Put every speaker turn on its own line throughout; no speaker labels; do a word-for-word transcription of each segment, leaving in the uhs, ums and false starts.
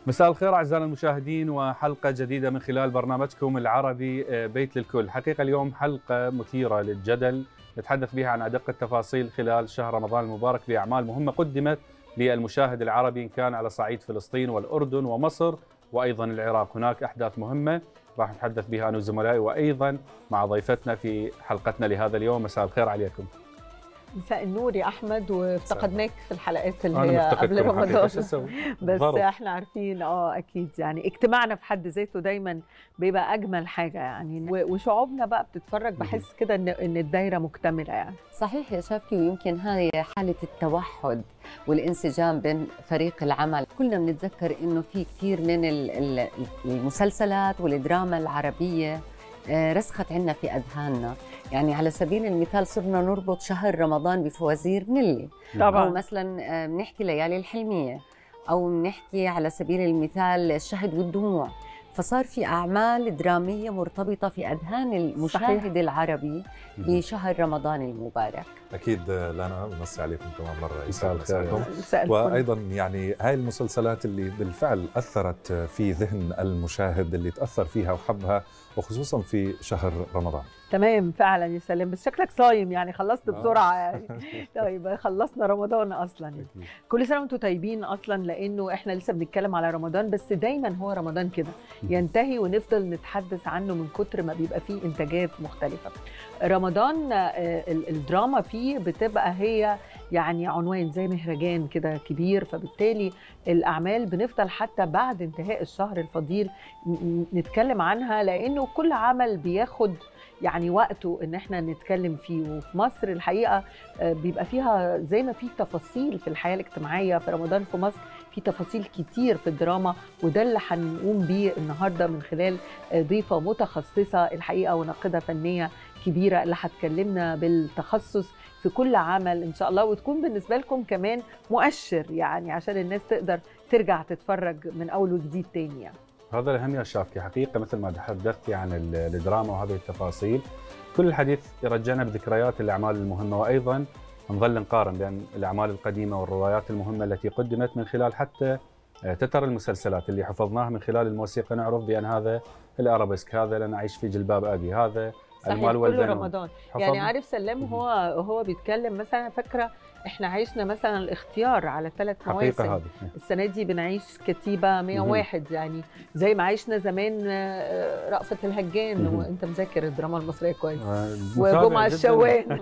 مساء الخير أعزائنا المشاهدين، وحلقة جديدة من خلال برنامجكم العربي بيت للكل. حقيقة اليوم حلقة مثيرة للجدل نتحدث بها عن أدق التفاصيل خلال شهر رمضان المبارك بأعمال مهمة قدمت للمشاهد العربي إن كان على صعيد فلسطين والأردن ومصر وأيضا العراق. هناك أحداث مهمة راح نتحدث بها أنا وزملائي وأيضا مع ضيفتنا في حلقتنا لهذا اليوم. مساء الخير عليكم.
مساء النور يا احمد، وافتقدناك في الحلقات اللي هي قبل رمضان. بس ضرب. احنا عارفين اه اكيد يعني اجتماعنا في حد ذاته دايما بيبقى اجمل حاجه يعني، وشعوبنا بقى بتتفرج بحس كده ان ان الدايره مكتمله يعني.
صحيح يا شافكي، ويمكن هاي حاله التوحد والانسجام بين فريق العمل. كلنا بنتذكر انه في كثير من المسلسلات والدراما العربيه رسخت عنا في أذهاننا. يعني على سبيل المثال صرنا نربط شهر رمضان بفوازير نيلي طبعا، أو مثلا بنحكي ليالي الحلمية، أو بنحكي على سبيل المثال الشهد والدموع. فصار في أعمال درامية مرتبطة في أذهان المشاهد صحيح. العربي بشهر رمضان المبارك.
أكيد لنا بمسي عليكم كمان مرة.
مساء الخير.
وأيضا يعني هاي المسلسلات اللي بالفعل أثرت في ذهن المشاهد، اللي تأثر فيها وحبها، وخصوصا في شهر رمضان.
تمام فعلا يا سلام، بس شكلك صايم يعني، خلصت بسرعه يعني. طيب خلصنا رمضان اصلا يعني. كل سنه وانتم طيبين اصلا، لانه احنا لسه بنتكلم على رمضان، بس دايما هو رمضان كده ينتهي ونفضل نتحدث عنه من كتر ما بيبقى فيه انتاجات مختلفه. رمضان الدراما فيه بتبقى هي يعني عنوان زي مهرجان كده كبير، فبالتالي الاعمال بنفضل حتى بعد انتهاء الشهر الفضيل نتكلم عنها، لانه كل عمل بياخد يعني وقته ان احنا نتكلم فيه. وفي مصر الحقيقه بيبقى فيها زي ما في تفاصيل في الحياه الاجتماعيه، في رمضان في مصر في تفاصيل كتير في الدراما، وده اللي هنقوم بيه النهارده من خلال ضيفه متخصصه الحقيقه وناقده فنيه كبيره اللي هتكلمنا بالتخصص في كل عمل ان شاء الله، وتكون بالنسبه لكم كمان مؤشر يعني عشان الناس تقدر ترجع تتفرج من اول وجديد تاني يعني.
هذا الأهم يا شافكي. حقيقة مثل ما تحدثتي عن الدراما وهذه التفاصيل، كل الحديث يرجعنا بذكريات الأعمال المهمة، وأيضا نظل نقارن بين الأعمال القديمة والروايات المهمة التي قدمت من خلال حتى تتر المسلسلات اللي حفظناها من خلال الموسيقى. نعرف بأن هذا الأرابيسك، هذا لن أعيش في جلباب أبي، هذا
المال والبنون. كل رمضان يعني عارف سلام هو هو بيتكلم مثلا، فاكرة احنا عشنا مثلا الاختيار على ثلاث مواسم، السنه دي بنعيش كتيبه مئة وواحد يعني، زي ما عشنا زمان رأفت الهجان، وانت مذاكر الدراما المصريه كويس، وجمعه الشوان.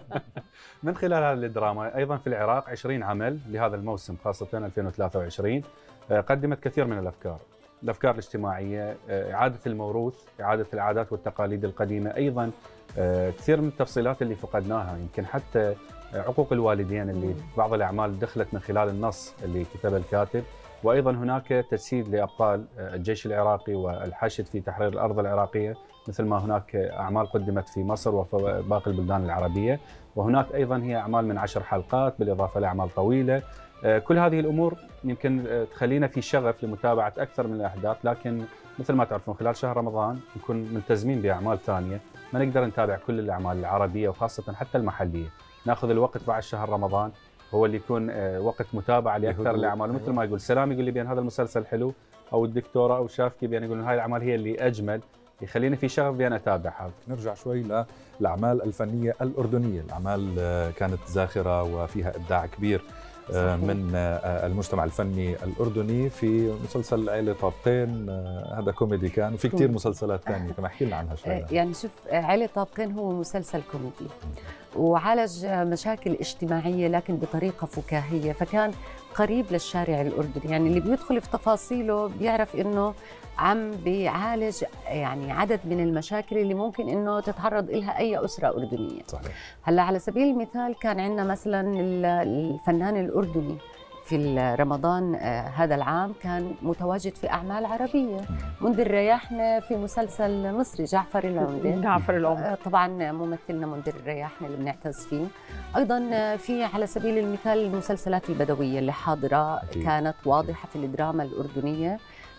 من خلال هذه الدراما ايضا في العراق عشرين عمل لهذا الموسم خاصه ألفين وثلاثة وعشرين قدمت كثير من الافكار الافكار الاجتماعيه، اعاده الموروث، اعاده العادات والتقاليد القديمه، ايضا كثير من التفصيلات اللي فقدناها، يمكن حتى عقوق الوالدين اللي بعض الأعمال دخلت من خلال النص اللي كتبه الكاتب، وأيضا هناك تجسيد لأبطال الجيش العراقي والحشد في تحرير الأرض العراقية، مثل ما هناك أعمال قدمت في مصر وفي باقي البلدان العربية، وهناك أيضا هي أعمال من عشر حلقات بالإضافة لأعمال طويلة. كل هذه الأمور يمكن تخلينا في شغف لمتابعة أكثر من الأحداث، لكن مثل ما تعرفون خلال شهر رمضان نكون ملتزمين بأعمال ثانية، ما نقدر نتابع كل الأعمال العربية وخاصة حتى المحلية. ناخذ الوقت بعد شهر رمضان هو اللي يكون وقت متابعه لاكثر الاعمال، مثل ما يقول سلام يقول لي بان هذا المسلسل حلو، او الدكتوره او شافكي بان يقولون هاي الاعمال هي اللي اجمل، يخليني في شغف بان اتابعها.
نرجع شوي للاعمال الفنيه الاردنيه، الاعمال كانت زاخره وفيها ابداع كبير من المجتمع الفني الأردني. في مسلسل عيلة طابقين هذا كوميدي كان، وفي كثير مسلسلات ثانية، كما احكي لنا عنها شوي.
يعني شوف، عيلة طابقين هو مسلسل كوميدي وعالج مشاكل اجتماعية لكن بطريقة فكاهية، فكان قريب للشارع الأردني، يعني اللي بيدخل في تفاصيله بيعرف إنه عم بيعالج يعني عدد من المشاكل اللي ممكن إنه تتعرض إلها أي أسرة أردنية. صحيح. هلا على سبيل المثال كان عندنا مثلا الفنان الأردني في رمضان هذا العام كان متواجد في أعمال عربية، منذر رياحنة في مسلسل مصري جعفر العمدة.
جعفر العمدة
طبعا ممثلنا منذر رياحنة اللي بنعتز فيه. أيضا في على سبيل المثال المسلسلات البدوية اللي حاضرة كانت واضحة في الدراما الأردنية،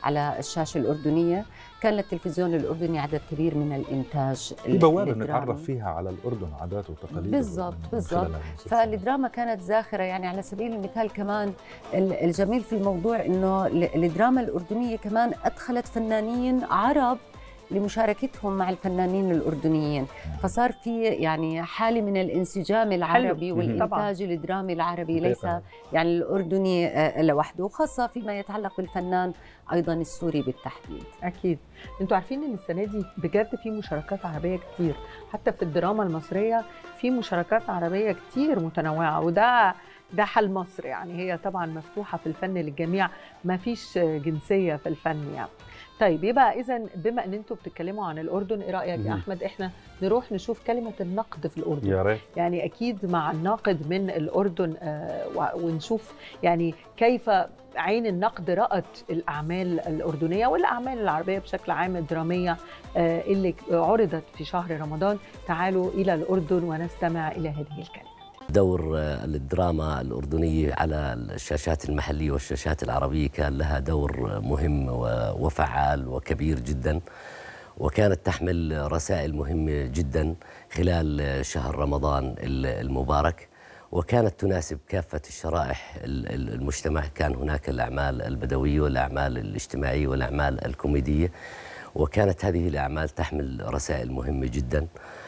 على الشاشة الأردنية. كان للتلفزيون الأردني عدد كبير من الإنتاج.
في بوابة نتعرف فيها على الأردن، عادات وتقاليد.
بالضبط بالضبط. فالدراما كانت زاخرة. يعني على سبيل المثال كمان الجميل في الموضوع إنه الدراما الأردنية كمان أدخلت فنانين عرب لمشاركتهم مع الفنانين الأردنيين، فصار في يعني حالة من الانسجام العربي حلو. والإنتاج الدرامي العربي ليس يعني الأردني لوحده، وخاصة فيما يتعلق بالفنان أيضا السوري بالتحديد.
أكيد. أنتوا عارفين إن السنة دي بجد في مشاركات عربية كتير، حتى في الدراما المصرية في مشاركات عربية كتير متنوعة، وده ده حل مصر. يعني هي طبعا مفتوحة في الفن للجميع، ما فيش جنسية في الفن يعني. طيب يبقى إذا بما أن أنتوا بتتكلموا عن الأردن، إيه رأيك يا أحمد إحنا نروح نشوف كلمة النقد في الأردن؟
يا ريت.
يعني أكيد مع الناقد من الأردن آه ونشوف يعني كيف عين النقد رأت الأعمال الأردنية والأعمال العربية بشكل عام الدرامية آه اللي عرضت في شهر رمضان. تعالوا إلى الأردن ونستمع إلى هذه الكلمة.
دور الدراما الأردنية على الشاشات المحلية والشاشات العربية كان لها دور مهم وفعال وكبير جدا، وكانت تحمل رسائل مهمة جدا خلال شهر رمضان المبارك، وكانت تناسب كافة الشرائح المجتمع. كان هناك الأعمال البدوية والأعمال الاجتماعية والأعمال الكوميدية، وكانت هذه الأعمال تحمل رسائل مهمة جدا.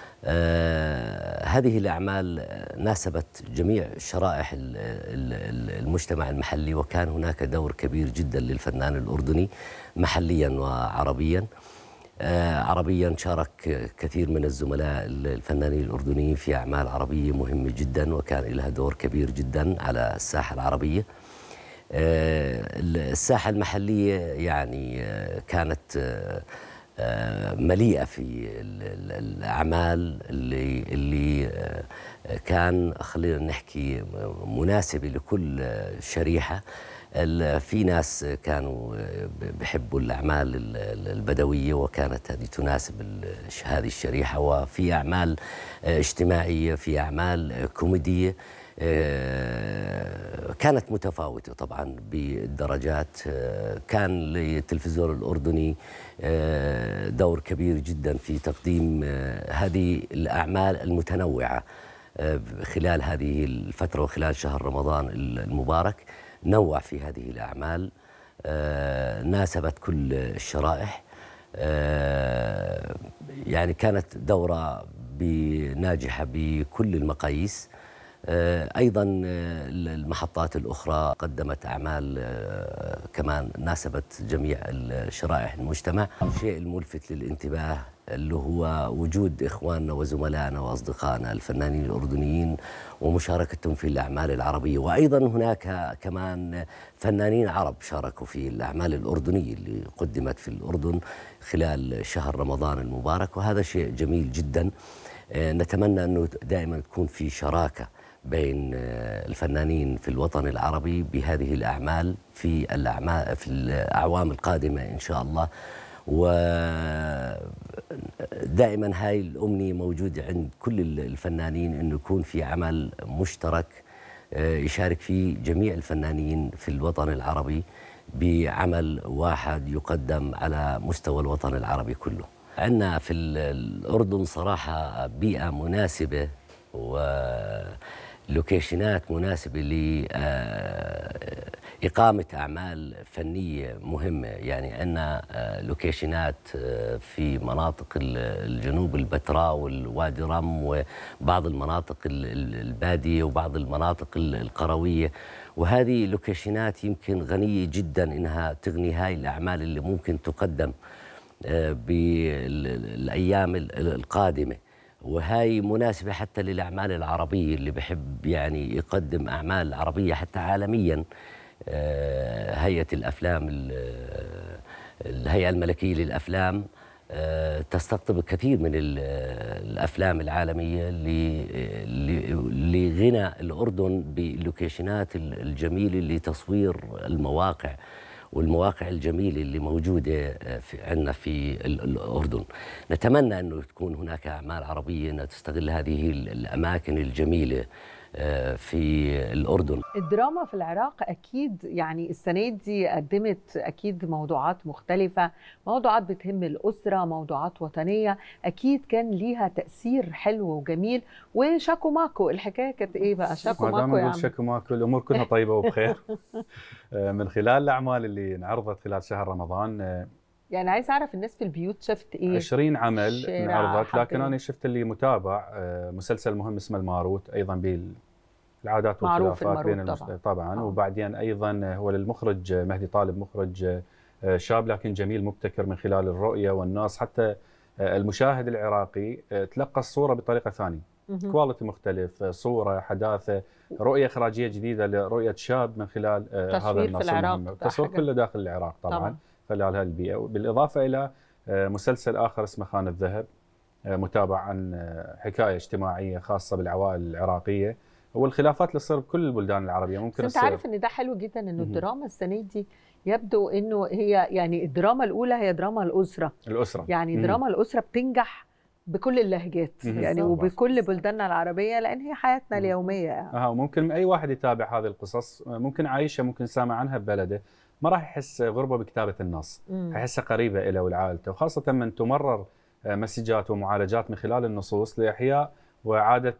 آه هذه الأعمال ناسبت جميع شرائح المجتمع المحلي، وكان هناك دور كبير جدا للفنان الأردني محليا وعربيا. آه عربيا شارك كثير من الزملاء الفنانين الأردنيين في أعمال عربية مهمة جدا، وكان لها دور كبير جدا على الساحة العربية. آه الساحة المحلية يعني كانت آه مليئة في الأعمال اللي اللي كان خلينا نحكي مناسبة لكل شريحة. في ناس كانوا بيحبوا الأعمال البدوية وكانت هذه تناسب هذه الشريحة، وفي أعمال اجتماعية، في أعمال كوميدية كانت متفاوتة طبعا بالدرجات. كان للتلفزيون الأردني دور كبير جدا في تقديم هذه الأعمال المتنوعة خلال هذه الفترة وخلال شهر رمضان المبارك. نوع في هذه الأعمال ناسبت كل الشرائح. يعني كانت دورة ناجحة بكل المقاييس. أيضا المحطات الأخرى قدمت أعمال كمان ناسبت جميع الشرائح المجتمع. الشيء الملفت للانتباه اللي هو وجود إخواننا وزملائنا وأصدقائنا الفنانين الأردنيين ومشاركتهم في الأعمال العربية، وأيضا هناك كمان فنانين عرب شاركوا في الأعمال الأردنية اللي قدمت في الأردن خلال شهر رمضان المبارك، وهذا شيء جميل جدا. نتمنى أنه دائما تكون في شراكة بين الفنانين في الوطن العربي بهذه الأعمال في الأعمال في الأعوام القادمة إن شاء الله. ودائما هاي الأمنية موجودة عند كل الفنانين أنه يكون في عمل مشترك يشارك فيه جميع الفنانين في الوطن العربي بعمل واحد يقدم على مستوى الوطن العربي كله. عندنا في الأردن صراحة بيئة مناسبة ولوكيشنات مناسبة لإقامة أعمال فنية مهمة. يعني عندنا لوكيشنات في مناطق الجنوب البتراء والوادي رم وبعض المناطق البادية وبعض المناطق القروية، وهذه لوكيشنات يمكن غنية جدا إنها تغني هاي الأعمال اللي ممكن تقدم بالأيام القادمة. وهي مناسبة حتى للأعمال العربية اللي بحب يعني يقدم أعمال عربية حتى عالميا. هيئة الأفلام الهيئة الملكية للأفلام تستقطب كثير من الأفلام العالمية لغنى الأردن باللوكيشنات الجميلة لتصوير المواقع والمواقع الجميلة اللي موجودة في عندنا في الأردن. نتمنى أنه تكون هناك أعمال عربية أنها تستغل هذه الأماكن الجميلة في الأردن.
الدراما في العراق أكيد يعني السنة دي قدمت أكيد موضوعات مختلفة، موضوعات بتهم الأسرة، موضوعات وطنية، أكيد كان ليها تأثير حلو وجميل. وشاكو ماكو الحكاية كانت إيه بقى؟ شاكو ماكو يا عم.
شاكو ماكو الأمور كلها طيبة وبخير. من خلال الأعمال اللي انعرضت خلال شهر رمضان،
يعني عايز أعرف الناس في البيوت شفت إيه؟
عشرين عمل انعرضت، لكن أنا شفت اللي متابع مسلسل مهم اسمه الماروت، أيضا بالعادات والخلافات بين المجتمع طبعا. أوه. وبعدين أيضا هو للمخرج مهدي طالب، مخرج شاب لكن جميل مبتكر، من خلال الرؤية والناس حتى المشاهد العراقي تلقى الصورة بطريقة ثانية، كواليتي مختلف، صورة، حداثة، رؤية إخراجية جديدة لرؤية شاب من خلال هذا النص المهم. التصوير كله داخل العراق طبعا, طبعا. خلال هالبيئة، بالإضافة إلى مسلسل آخر اسمه خان الذهب، متابع عن حكاية اجتماعية خاصة بالعوائل العراقية والخلافات اللي تصير بكل البلدان العربية. ممكن
انت عارف ان ده حلو جدا انه الدراما السنة دي يبدو انه هي يعني الدراما الأولى هي دراما الأسرة
الأسرة
يعني دراما الأسرة بتنجح بكل اللهجات يعني وبكل بلداننا العربية، لأن هي حياتنا اليومية يعني.
اه وممكن أي واحد يتابع هذه القصص، ممكن عايشة، ممكن سامع عنها ببلده، ما راح يحس غربة بكتابة النص، يحسها قريبة إلى ولعائلته، وخاصة من تمرر مسجات ومعالجات من خلال النصوص لإحياء وإعادة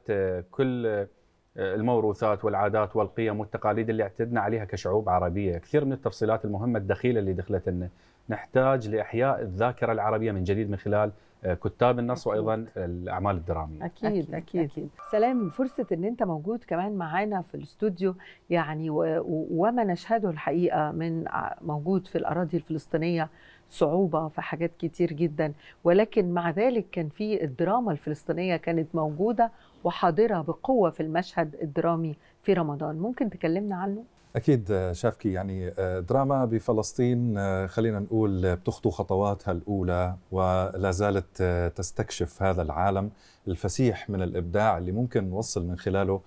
كل الموروثات والعادات والقيم والتقاليد اللي اعتدنا عليها كشعوب عربية. كثير من التفصيلات المهمة الدخيلة اللي دخلت لنا، نحتاج لإحياء الذاكرة العربية من جديد من خلال كتاب النص أكيد. وأيضا الأعمال الدرامية.
أكيد أكيد, أكيد. أكيد. سلام، فرصة أن أنت موجود كمان معانا في الاستوديو يعني و... وما نشهده الحقيقة من موجود في الأراضي الفلسطينية صعوبة في حاجات كتير جدا، ولكن مع ذلك كان في الدراما الفلسطينية كانت موجودة وحاضرة بقوة في المشهد الدرامي في رمضان. ممكن تكلمنا عنه؟
أكيد شافكي، يعني دراما بفلسطين خلينا نقول بتخطو خطواتها الأولى ولا زالت تستكشف هذا العالم الفسيح من الإبداع اللي ممكن نوصل من خلاله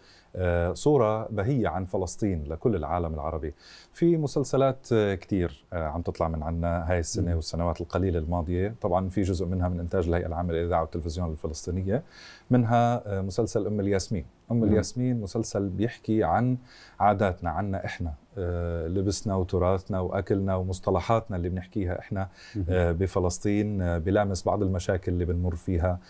صورة بهية عن فلسطين لكل العالم العربي. في مسلسلات كتير عم تطلع من عنا هاي السنة والسنوات القليلة الماضية، طبعا في جزء منها من إنتاج الهيئة العامة للإذاعة والتلفزيون الفلسطينية، منها مسلسل أم الياسمين. أم الياسمين مسلسل بيحكي عن عاداتنا، عنا إحنا، لبسنا وتراثنا وأكلنا ومصطلحاتنا اللي بنحكيها إحنا بفلسطين، بلامس بعض المشاكل اللي بنمر فيها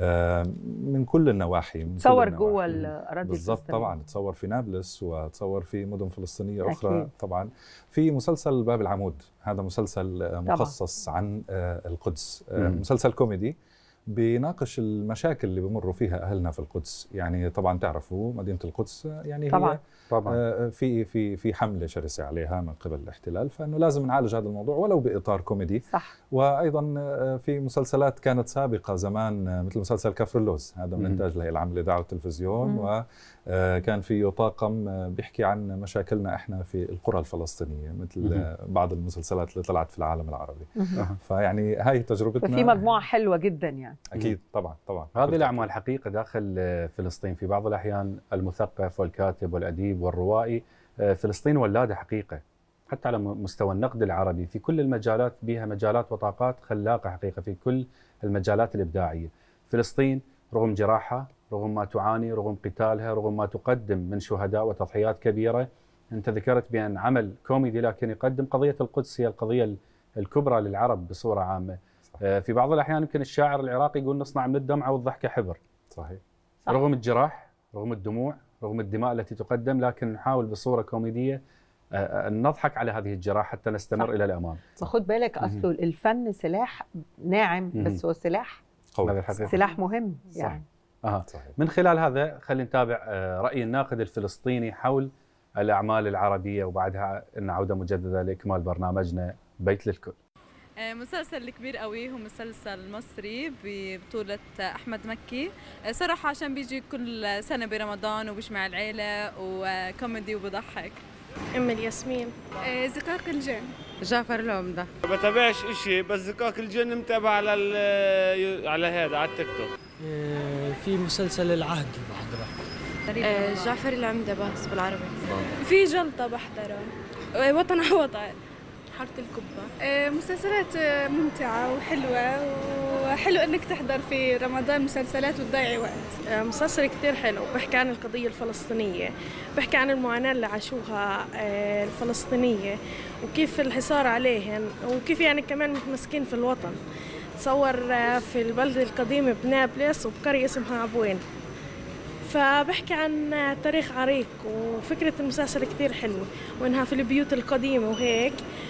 من كل النواحي.
تصور جوه الأراضي
بالضبط طبعا، تصور في نابلس وتصور في مدن فلسطينية أخرى. أكيد. طبعا في مسلسل باب العمود، هذا مسلسل مخصص طبعا عن القدس، مم. مسلسل كوميدي بيناقش المشاكل اللي بمروا فيها أهلنا في القدس. يعني طبعا تعرفوا مدينة القدس يعني
طبعا.
هي طبعا في في في حملة شرسة عليها من قبل الاحتلال، فإنه لازم نعالج هذا الموضوع ولو بإطار كوميدي.
صح.
وأيضا في مسلسلات كانت سابقة زمان مثل مسلسل كفر اللوز، هذا من إنتاج الهيئة العامة للإذاعة والتلفزيون، مم. وكان فيه طاقم بيحكي عن مشاكلنا إحنا في القرى الفلسطينية مثل مم. بعض المسلسلات اللي طلعت في العالم العربي. مم. فيعني هاي تجربتنا.
ففي مجموعة حلوة جدا يعني.
أكيد طبعا طبعا.
هذه الأعمال حقيقة داخل فلسطين في بعض الأحيان المثقف والكاتب والأديب والروائي فلسطين ولادة حقيقة، حتى على مستوى النقد العربي في كل المجالات، بها مجالات وطاقات خلاقة حقيقة في كل المجالات الإبداعية. فلسطين رغم جراحها، رغم ما تعاني، رغم قتالها، رغم ما تقدم من شهداء وتضحيات كبيرة. أنت ذكرت بأن عمل كوميدي لكن يقدم قضية القدس هي القضية الكبرى للعرب بصورة عامة. صحيح. في بعض الأحيان يمكن الشاعر العراقي يقول نصنع من الدمعة والضحكة حبر.
صحيح.
صح. رغم الجراح، رغم الدموع، رغم الدماء التي تقدم، لكن نحاول بصورة كوميدية أن نضحك على هذه الجراح حتى نستمر. صح. إلى الأمام.
وخد بالك أصله الفن سلاح ناعم، بس هو سلاح قوي، سلاح مهم يعني.
صح. صحيح. من خلال هذا خلينا نتابع رأي الناقد الفلسطيني حول الأعمال العربية، وبعدها نعود مجددا لإكمال برنامجنا بيت للكل.
مسلسل كبير قوي، هو مسلسل مصري ببطولة أحمد مكي، صراحة عشان بيجي كل سنة برمضان وبيجمع العيلة وكوميدي وبضحك.
أم الياسمين.
زقاق الجن.
جعفر العمدة.
ما بتابعش إشي، بس زقاق الجن متابع على على هذا على التيك توك.
في مسلسل العهد بحضره.
جعفر العمدة بس بالعربي.
في جلطة بحضره. وطن وطن.
حارة القبة. مسلسلات ممتعة وحلوة، وحلو انك تحضر في رمضان مسلسلات وتضيعي وقت. مسلسل كتير حلو، بحكي عن القضية الفلسطينية، بحكي عن المعاناة اللي عاشوها الفلسطينية وكيف الحصار عليهم وكيف يعني كمان متمسكين في الوطن. تصور في البلدة القديمة بنابلس وبقرية اسمها عبوين. فبحكي عن تاريخ عريق، وفكرة المسلسل كتير حلوة وإنها في البيوت القديمة وهيك،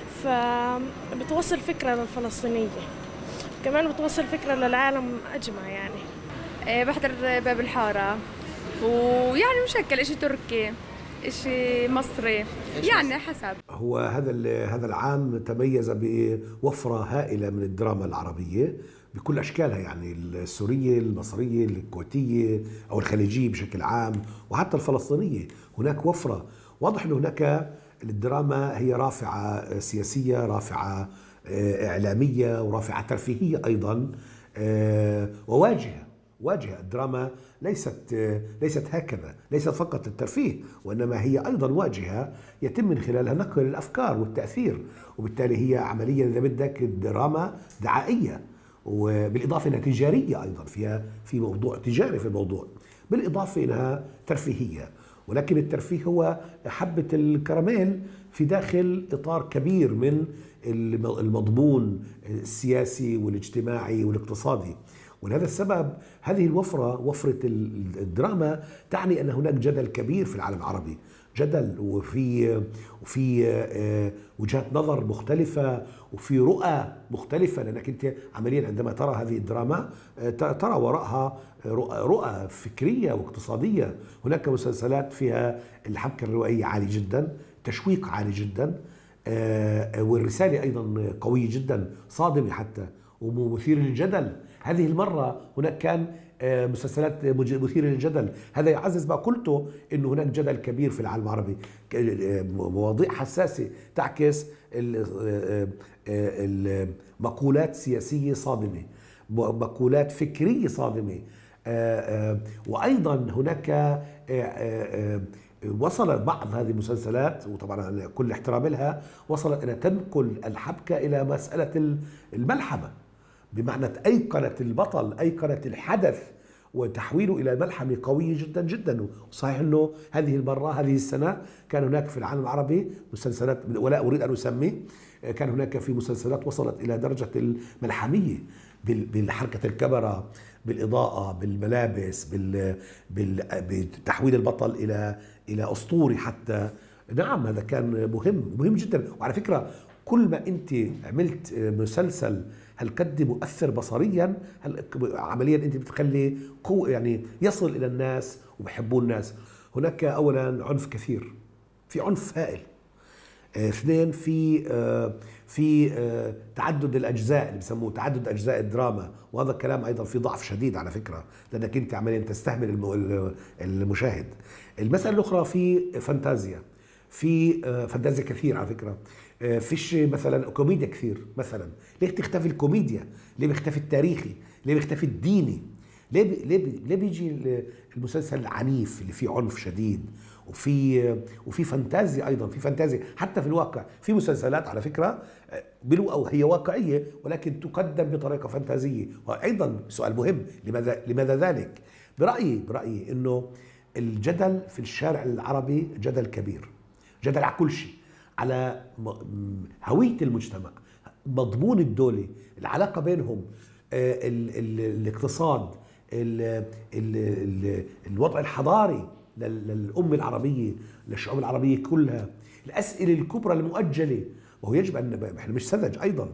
فبتوصل فكرة للفلسطينية، كمان بتوصل فكرة للعالم أجمع. يعني
أه بحضر باب الحارة، ويعني مشكل إشي تركي إشي مصري يعني حسب.
هو هذا هذا العام تميز بوفرة هائلة من الدراما العربية بكل أشكالها، يعني السورية، المصرية، الكويتية أو الخليجية بشكل عام، وحتى الفلسطينية. هناك وفرة، واضح أن هناك الدراما هي رافعة سياسية، رافعة إعلامية، ورافعة ترفيهية أيضا، وواجهة واجهة. الدراما ليست ليست هكذا، ليست فقط للترفيه، وإنما هي أيضا واجهة يتم من خلالها نقل الأفكار والتأثير، وبالتالي هي عمليا إذا بدك دراما دعائية، وبالإضافة إنها تجارية أيضا، فيها في موضوع تجاري في الموضوع، بالإضافة إنها ترفيهية. ولكن الترفيه هو حبة الكراميل في داخل إطار كبير من المضمون السياسي والاجتماعي والاقتصادي. ولهذا السبب هذه الوفرة، وفرة الدراما، تعني أن هناك جدل كبير في العالم العربي، جدل وفي وفي وجهات نظر مختلفة وفي رؤى مختلفة، لأنك أنت عمليا عندما ترى هذه الدراما ترى وراءها رؤى فكرية واقتصادية. هناك مسلسلات فيها الحبكة الروائية عالي جدا، تشويق عالي جدا، والرسالة أيضا قوية جدا، صادمة حتى ومثير للجدل. هذه المرة هناك كان مسلسلات مثيرة للجدل. هذا يعزز ما قلته، أنه هناك جدل كبير في العالم العربي، مواضيع حساسة تعكس مقولات سياسية صادمة، مقولات فكرية صادمة. وأيضا هناك وصل بعض هذه المسلسلات، وطبعا كل احترام لها، وصلت أن تنقل الحبكة إلى مسألة الملحمة، بمعنى أيقنة البطل، أيقنة الحدث، وتحويله إلى ملحمة قوية جدا جدا. وصحيح أنه هذه المرة هذه السنة كان هناك في العالم العربي مسلسلات، ولا أريد أن أسمي، كان هناك في مسلسلات وصلت إلى درجة الملحمية بالحركة الكاميرا، بالإضاءة، بالملابس، بتحويل البطل إلى إلى أسطوري حتى. نعم هذا كان مهم مهم جدا. وعلى فكرة كل ما أنت عملت مسلسل هالقد مؤثر بصريا، عمليا أنت بتخلي قوة، يعني يصل إلى الناس وبحبوا الناس. هناك أولا عنف كثير، في عنف هائل. اثنين، في آه في آه تعدد الأجزاء اللي بسموه تعدد أجزاء الدراما، وهذا الكلام أيضا في ضعف شديد على فكرة، لأنك أنت عمليا تستهمل المشاهد. المسألة الأخرى في فانتازيا، في آه فانتازيا كثير على فكرة، آه فيش مثلا كوميديا كثير. مثلا ليه تختفي الكوميديا؟ ليه بيختفي التاريخي؟ ليه بيختفي الديني؟ ليه بي ليه بي ليه بيجي المسلسل العنيف اللي فيه عنف شديد؟ وفي وفي فانتازيا ايضا، في فانتازيا حتى في الواقع. في مسلسلات على فكره بلو او هي واقعيه ولكن تقدم بطريقه فانتازيه. وايضا سؤال مهم، لماذا لماذا ذلك؟ برايي برايي انه الجدل في الشارع العربي جدل كبير، جدل على كل شيء، على هويه المجتمع، مضمون الدوله، العلاقه بينهم، ال ال الاقتصاد، ال ال ال الوضع الحضاري للأمة العربية، للشعوب العربية كلها، الأسئلة الكبرى المؤجلة. وهو يجب أن احنا مش سذج أيضا.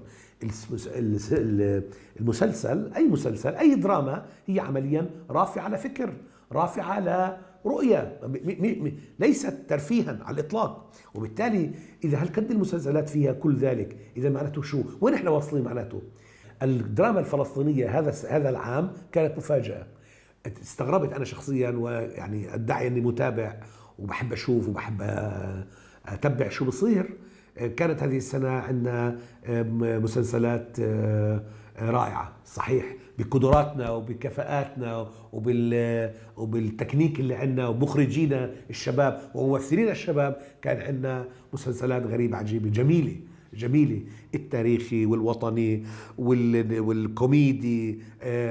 المسلسل، أي مسلسل، أي دراما، هي عمليا رافعة لفكر، رافعة لرؤية، ليست ترفيها على الإطلاق. وبالتالي إذا هالقد المسلسلات فيها كل ذلك، إذا معناته شو؟ وين احنا واصلين معناته؟ الدراما الفلسطينية هذا هذا العام كانت مفاجأة. استغربت أنا شخصيا، ويعني أدعي أني متابع وبحب أشوف وبحب أتبع شو بصير. كانت هذه السنة عندنا مسلسلات رائعة صحيح، بقدراتنا وبكفاءاتنا وبال وبالتكنيك اللي عندنا ومخرجينا الشباب وممثلين الشباب. كان عندنا مسلسلات غريبة عجيبة جميلة جميلة، التاريخي والوطني والكوميدي،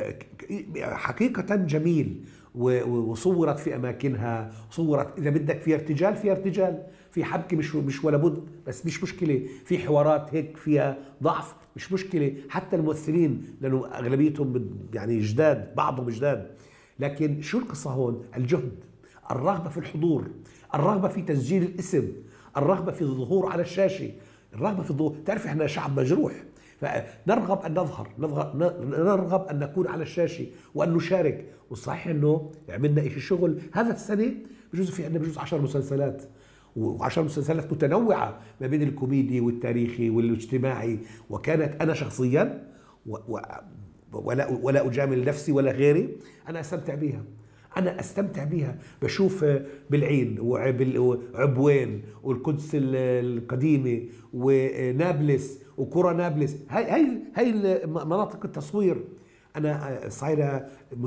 حقيقة جميل، وصورت في أماكنها، صورت إذا بدك فيها ارتجال فيها ارتجال، في حبكة مش مش ولا بد، بس مش مشكلة، في حوارات هيك فيها ضعف مش مشكلة، حتى الممثلين لأنه أغلبيتهم يعني جداد، بعضهم جداد، لكن شو القصة هون؟ الجهد، الرغبة في الحضور، الرغبة في تسجيل الاسم، الرغبة في الظهور على الشاشة، الرغبة في الظهور. تعرف احنا شعب مجروح، فنرغب أن نظهر، نرغب أن نكون على الشاشة وأن نشارك. والصحيح أنه عملنا إشي شغل هذا السنة، بجوز في عندنا بجوز عشر مسلسلات، وعشر مسلسلات متنوعة ما بين الكوميدي والتاريخي والاجتماعي، وكانت أنا شخصيا ولا ولا أجامل نفسي ولا غيري، أنا أستمتع بها، أنا أستمتع بها. بشوف بالعين وعبوين والقدس القديمة ونابلس وقرى نابلس، هاي هاي هاي مناطق التصوير، أنا صايرة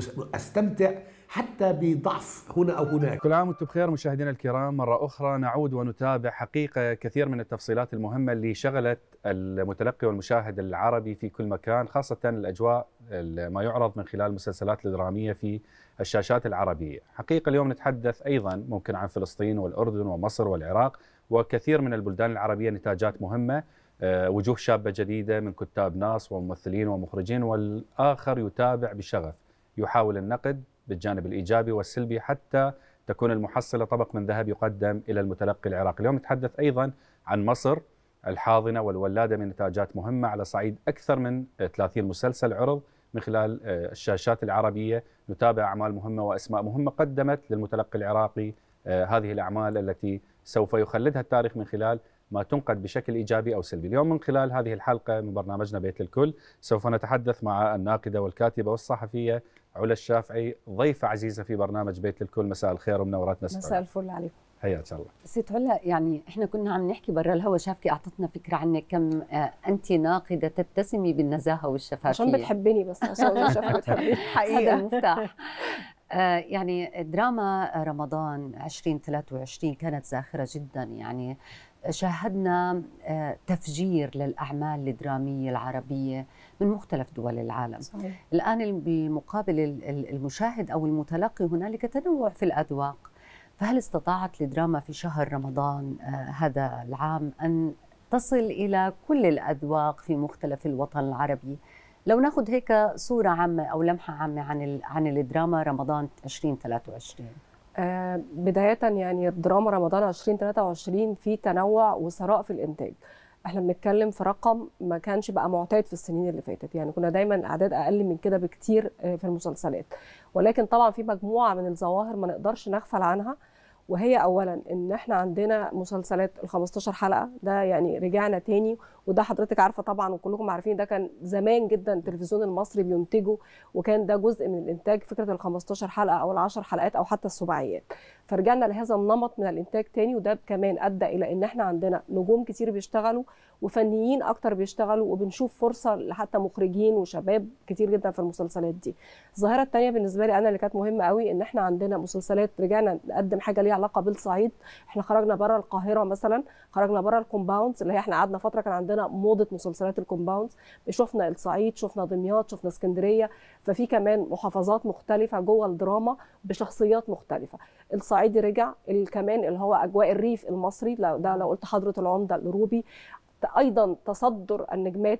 أستمتع حتى بضعف هنا أو هناك.
كل عام وانتم بخير مشاهدينا الكرام، مرة أخرى نعود ونتابع حقيقة كثير من التفصيلات المهمة اللي شغلت المتلقي والمشاهد العربي في كل مكان، خاصة الأجواء ما يعرض من خلال المسلسلات الدرامية في الشاشات العربية. حقيقة اليوم نتحدث أيضا ممكن عن فلسطين والأردن ومصر والعراق وكثير من البلدان العربية، نتاجات مهمة، وجوه شابة جديدة من كتاب ناس وممثلين ومخرجين، والآخر يتابع بشغف، يحاول النقد بالجانب الإيجابي والسلبي حتى تكون المحصلة طبق من ذهب يقدم إلى المتلقي العراقي. اليوم نتحدث أيضا عن مصر الحاضنة والولادة من نتاجات مهمة على صعيد أكثر من ثلاثين مسلسل عرض من خلال الشاشات العربية، نتابع أعمال مهمة وأسماء مهمة قدمت للمتلقي العراقي هذه الأعمال التي سوف يخلدها التاريخ من خلال ما تنقد بشكل إيجابي أو سلبي. اليوم من خلال هذه الحلقة من برنامجنا بيت للكل سوف نتحدث مع الناقدة والكاتبة والصحفية علا الشافعي، ضيفة عزيزة في برنامج بيت للكل. مساء الخير ومنورتنا.
مساء الفل عليكم.
حياك الله.
ست علا، يعني احنا كنا عم نحكي برا الهوا، شافكي اعطتنا فكره عنك، كم آه انت ناقده تتسمي بالنزاهه والشفافيه.
عشان بتحبني بس، عشان شافك بتحبني
حقيقه. هذا المفتاح. آه يعني دراما رمضان ألفين وثلاثة وعشرين كانت زاخره جدا، يعني شاهدنا آه تفجير للاعمال الدراميه العربيه من مختلف دول العالم. صحيح. الان بالمقابل المشاهد او المتلقي هنالك تنوع في الاذواق، فهل استطاعت الدراما في شهر رمضان آه هذا العام أن تصل إلى كل الأذواق في مختلف الوطن العربي؟ لو ناخذ هيك صورة عامة أو لمحة عامة عن عن الدراما رمضان ألفين وثلاثة وعشرين.
آه بداية يعني دراما رمضان ألفين وثلاثة وعشرين في تنوع وثراء في الإنتاج. احنا بنتكلم في رقم ما كانش بقى معتاد في السنين اللي فاتت، يعني كنا دايما اعداد اقل من كده بكتير في المسلسلات، ولكن طبعا في مجموعه من الظواهر ما نقدرش نغفل عنها، وهي اولا ان احنا عندنا مسلسلات ال خمستاشر حلقه، ده يعني رجعنا تاني، وده حضرتك عارفه طبعا وكلكم عارفين، ده كان زمان جدا التلفزيون المصري بينتجه، وكان ده جزء من الانتاج، فكره ال خمستاشر حلقه او ال عشر حلقات او حتى السباعيات. فرجعنا لهذا النمط من الانتاج تاني، وده كمان ادى الى ان احنا عندنا نجوم كتير بيشتغلوا وفنيين اكتر بيشتغلوا، وبنشوف فرصه لحتى مخرجين وشباب كتير جدا في المسلسلات دي. الظاهره الثانيه بالنسبه لي انا اللي كانت مهمه قوي، ان احنا عندنا مسلسلات رجعنا نقدم حاجه ليها علاقه بالصعيد. احنا خرجنا بره القاهره مثلا، خرجنا بره الكومباوندز اللي هي احنا قعدنا فتره كان عندنا موضه مسلسلات الكومباوندز، شفنا الصعيد، شفنا دمياط، شفنا اسكندريه، ففي كمان محافظات مختلفه جوه الدراما بشخصيات مختلفه. الصعيدي رجع، كمان اللي هو اجواء الريف المصري، ده لو قلت حضره العمده الروبي، ايضا تصدر النجمات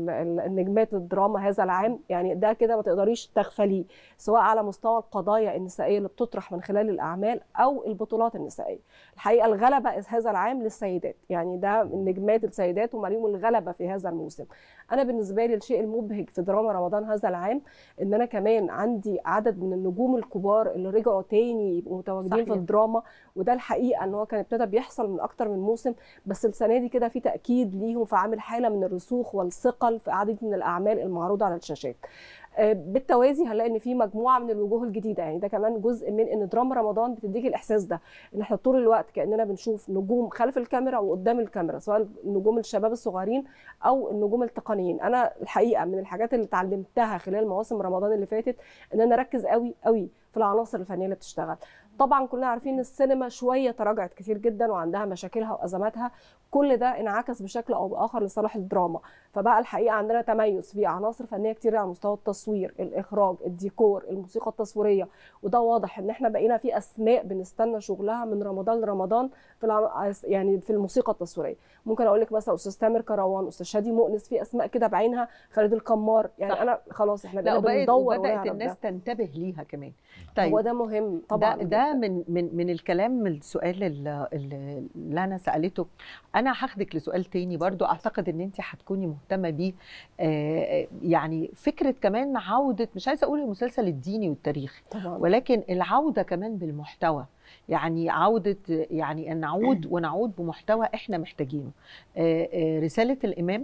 النجمات الدراما هذا العام، يعني ده كده ما تقدريش تغفليه، سواء على مستوى القضايا النسائيه اللي بتطرح من خلال الاعمال او البطولات النسائيه. الحقيقه الغلبه هذا العام للسيدات، يعني ده النجمات السيدات هم ليهم الغلبه في هذا الموسم. انا بالنسبه لي الشيء المبهج في دراما رمضان هذا العام ان انا كمان عندي عدد من النجوم الكبار اللي رجعوا تاني يبقوا متواجدين. صحيح. في الدراما، وده الحقيقه ان هو كان ابتدى بيحصل من اكتر من موسم، بس السنه دي كده في تاكيد ليهم، فعامل حاله من الرسوخ والثقل في عدد من الاعمال المعروضه على الشاشات. بالتوازي هنلاقي ان في مجموعه من الوجوه الجديده، يعني ده كمان جزء من ان دراما رمضان بتديك الاحساس ده، ان احنا طول الوقت كاننا بنشوف نجوم خلف الكاميرا وقدام الكاميرا، سواء النجوم الشباب الصغيرين او النجوم التقنيين. انا الحقيقه من الحاجات اللي اتعلمتها خلال مواسم رمضان اللي فاتت ان انا اركز قوي قوي في العناصر الفنيه اللي بتشتغل. طبعا كلنا عارفين السينما شويه تراجعت كتير جدا وعندها مشاكلها وازماتها، كل ده انعكس بشكل او باخر لصالح الدراما. فبقى الحقيقه عندنا تميز في عناصر فنيه كتير على مستوى التصوير، الاخراج، الديكور، الموسيقى التصويريه، وده واضح ان احنا بقينا في اسماء بنستنى شغلها من رمضان لرمضان في الع... يعني في الموسيقى التصويريه. ممكن اقول لك مثلا استاذ تامر كروان، استاذ شادي مؤنس، في اسماء كده بعينها، خالد القمار، يعني صح. انا خلاص احنا بقينا بندور
وبدات الناس ده. تنتبه ليها كمان.
طيب هو ده مهم طبعا.
ده, ده من من من الكلام، من السؤال اللي, اللي انا سالته. انا هاخدك لسؤال تاني برضو اعتقد ان انت هتكوني مهتمه بيه، آه يعني فكره كمان عوده، مش عايزه اقول المسلسل الديني والتاريخي طبعا، ولكن العوده كمان بالمحتوى، يعني عودة، يعني أن نعود ونعود بمحتوى إحنا محتاجينه. رسالة الإمام،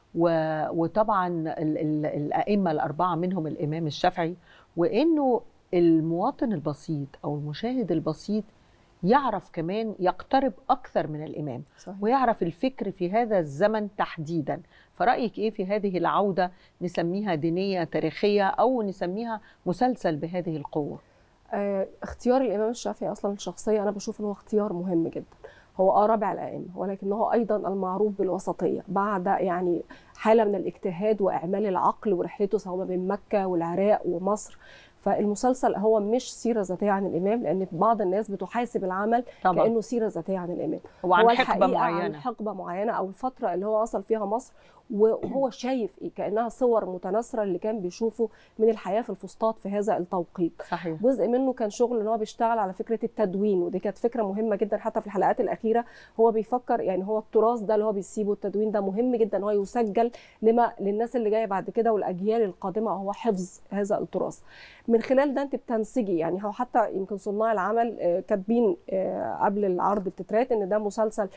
وطبعا الأئمة الأربعة منهم الإمام الشافعي، وإنه المواطن البسيط أو المشاهد البسيط يعرف كمان يقترب أكثر من الإمام صحيح. ويعرف الفكر في هذا الزمن تحديدا. فرأيك إيه في هذه العودة، نسميها دينية تاريخية أو نسميها مسلسل بهذه القوة؟
اختيار الامام الشافعي اصلا الشخصيه انا بشوف ان هو اختيار مهم جدا. هو اه رابع الائمه، ولكنه ايضا المعروف بالوسطيه بعد يعني حاله من الاجتهاد واعمال العقل ورحلته سواء بين مكه والعراق ومصر. فالمسلسل هو مش سيره ذاتيه عن الامام، لان بعض الناس بتحاسب العمل طبعا. كانه سيره ذاتيه عن الامام،
هو عن حقبه معينه،
عن حقبه معينه او الفتره اللي هو وصل فيها مصر، وهو شايف ايه كانها صور متناثره اللي كان بيشوفه من الحياه في الفسطاط في هذا التوقيت. صحيح. جزء منه كان شغل ان هو بيشتغل على فكره التدوين، ودي كانت فكره مهمه جدا حتى في الحلقات الاخيره. هو بيفكر يعني هو التراث ده اللي هو بيسيبه، التدوين ده مهم جدا ان هو يسجل لما للناس اللي جايه بعد كده والاجيال القادمه، هو حفظ هذا التراث. من خلال ده انت بتنسجي، يعني هو حتى يمكن صناع العمل كاتبين قبل العرض التترات ان ده مسلسل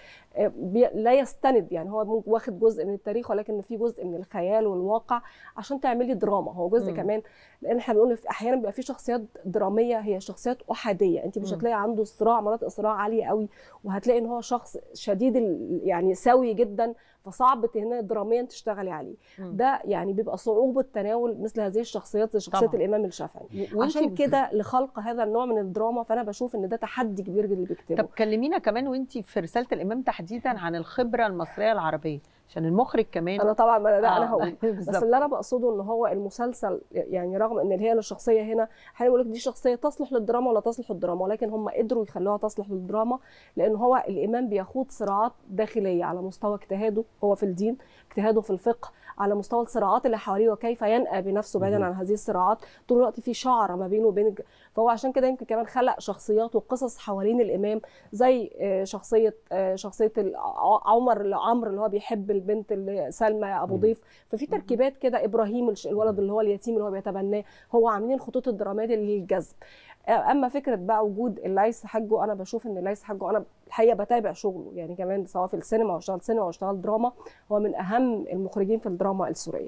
لا يستند، يعني هو واخد جزء من التاريخ ولكن في جزء من الخيال والواقع عشان تعملي دراما. هو جزء م. كمان لان احنا بنقول احيانا بيبقى في شخصيات دراميه هي شخصيات احاديه، انت مش هتلاقي عنده صراع، مناطق صراع عاليه قوي، وهتلاقي ان هو شخص شديد يعني سوي جدا، فصعب هنا دراميا تشتغلي عليه. م. ده يعني بيبقى صعوبه تناول مثل هذه الشخصيات زي شخصيه طبعا. الامام الشافعي. عشان كده لخلق هذا النوع من الدراما، فانا بشوف ان ده تحدي كبير اللي بيكتبه.
طب كلمينا كمان وانت في رساله الامام تحديدا عن الخبره المصريه العربيه، عشان المخرج كمان.
انا طبعا لا آه. انا هقول بس اللي انا بقصده ان هو المسلسل يعني رغم ان هي الشخصيه هنا احنا بنقول لك دي شخصيه تصلح للدراما ولا تصلح للدراما، ولكن هم قدروا يخلوها تصلح للدراما، لان هو الامام بيخوض صراعات داخليه على مستوى اجتهاده هو في الدين، اجتهاده في الفقه، على مستوى الصراعات اللي حواليه وكيف ينأى بنفسه بعيدا عن هذه الصراعات. طول الوقت في شعره ما بينه وبين، فهو عشان كده يمكن كمان خلق شخصيات وقصص حوالين الامام، زي شخصيه شخصيه عمر عمرو اللي هو بيحب البنت اللي سلمى ابو ضيف، ففي تركيبات كده، ابراهيم الولد اللي هو اليتيم اللي هو بيتبناه، هو عاملين الخطوط الدراميه للجذب. اما فكره بقى وجود الليث حجه، انا بشوف ان الليث حجه انا الحقيقه بتابع شغله، يعني كمان سواء في السينما واشتغل سينما واشتغل دراما، هو من اهم المخرجين في الدراما السوريه.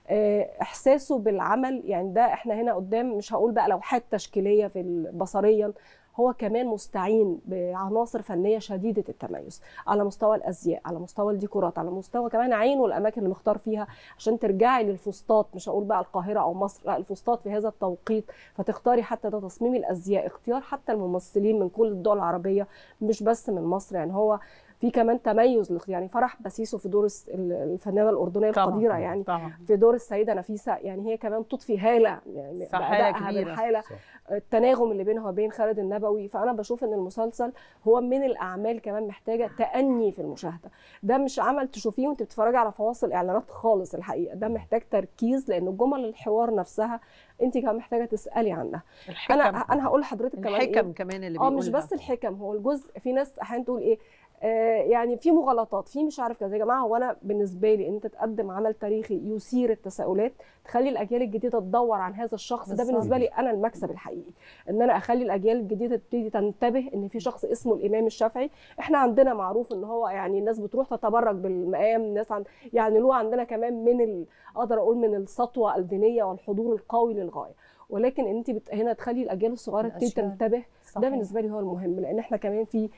احساسه بالعمل، يعني ده احنا هنا قدام مش هقول بقى لوحات تشكيليه في بصريا، هو كمان مستعين بعناصر فنيه شديده التميز على مستوى الازياء، على مستوى الديكورات، على مستوى كمان عينه والاماكن اللي مختار فيها عشان ترجعي للفسطاط، مش هقول بقى القاهره او مصر، لا الفسطاط في هذا التوقيت، فتختاري حتى ده تصميم الازياء، اختيار حتى الممثلين من كل الدول العربيه مش بس من مصر. يعني هو في كمان تميز، يعني فرح بسيسو في دور الفنانه الاردنيه القديره، يعني طبعا. في دور السيده نفيسه، يعني هي كمان تضفي هاله، يعني بادائها بالحاله، التناغم اللي بينها وبين خالد النبوي. فانا بشوف ان المسلسل هو من الاعمال كمان محتاجه تأني في المشاهده، ده مش عمل تشوفيه وانت بتتفرجي على فواصل اعلانات خالص، الحقيقه ده محتاج تركيز، لان جمل الحوار نفسها انت كمان محتاجه تسالي عنها.
الحكم.
انا انا هقول لحضرتك كمان
الحكم إيه؟ كمان اللي بيقولها،
اه مش بس الحكم، هو الجزء في ناس احيانا تقول ايه آه يعني في مغالطات، في مش عارف كذا. يا جماعه هو انا بالنسبه لي ان انت تقدم عمل تاريخي يثير التساؤلات، تخلي الاجيال الجديده تدور عن هذا الشخص، ده بالنسبه لي انا المكسب الحقيقي، ان انا اخلي الاجيال الجديده تبتدي تنتبه ان في شخص اسمه الامام الشافعي. احنا عندنا معروف ان هو يعني الناس بتروح تتبرك بالمقام، الناس عن يعني له عندنا كمان من اقدر اقول من السطوه الدينيه والحضور القوي للغايه، ولكن انت بت... هنا تخلي الاجيال الصغيره تبتدي تنتبه، ده بالنسبه لي هو المهم، لان احنا كمان في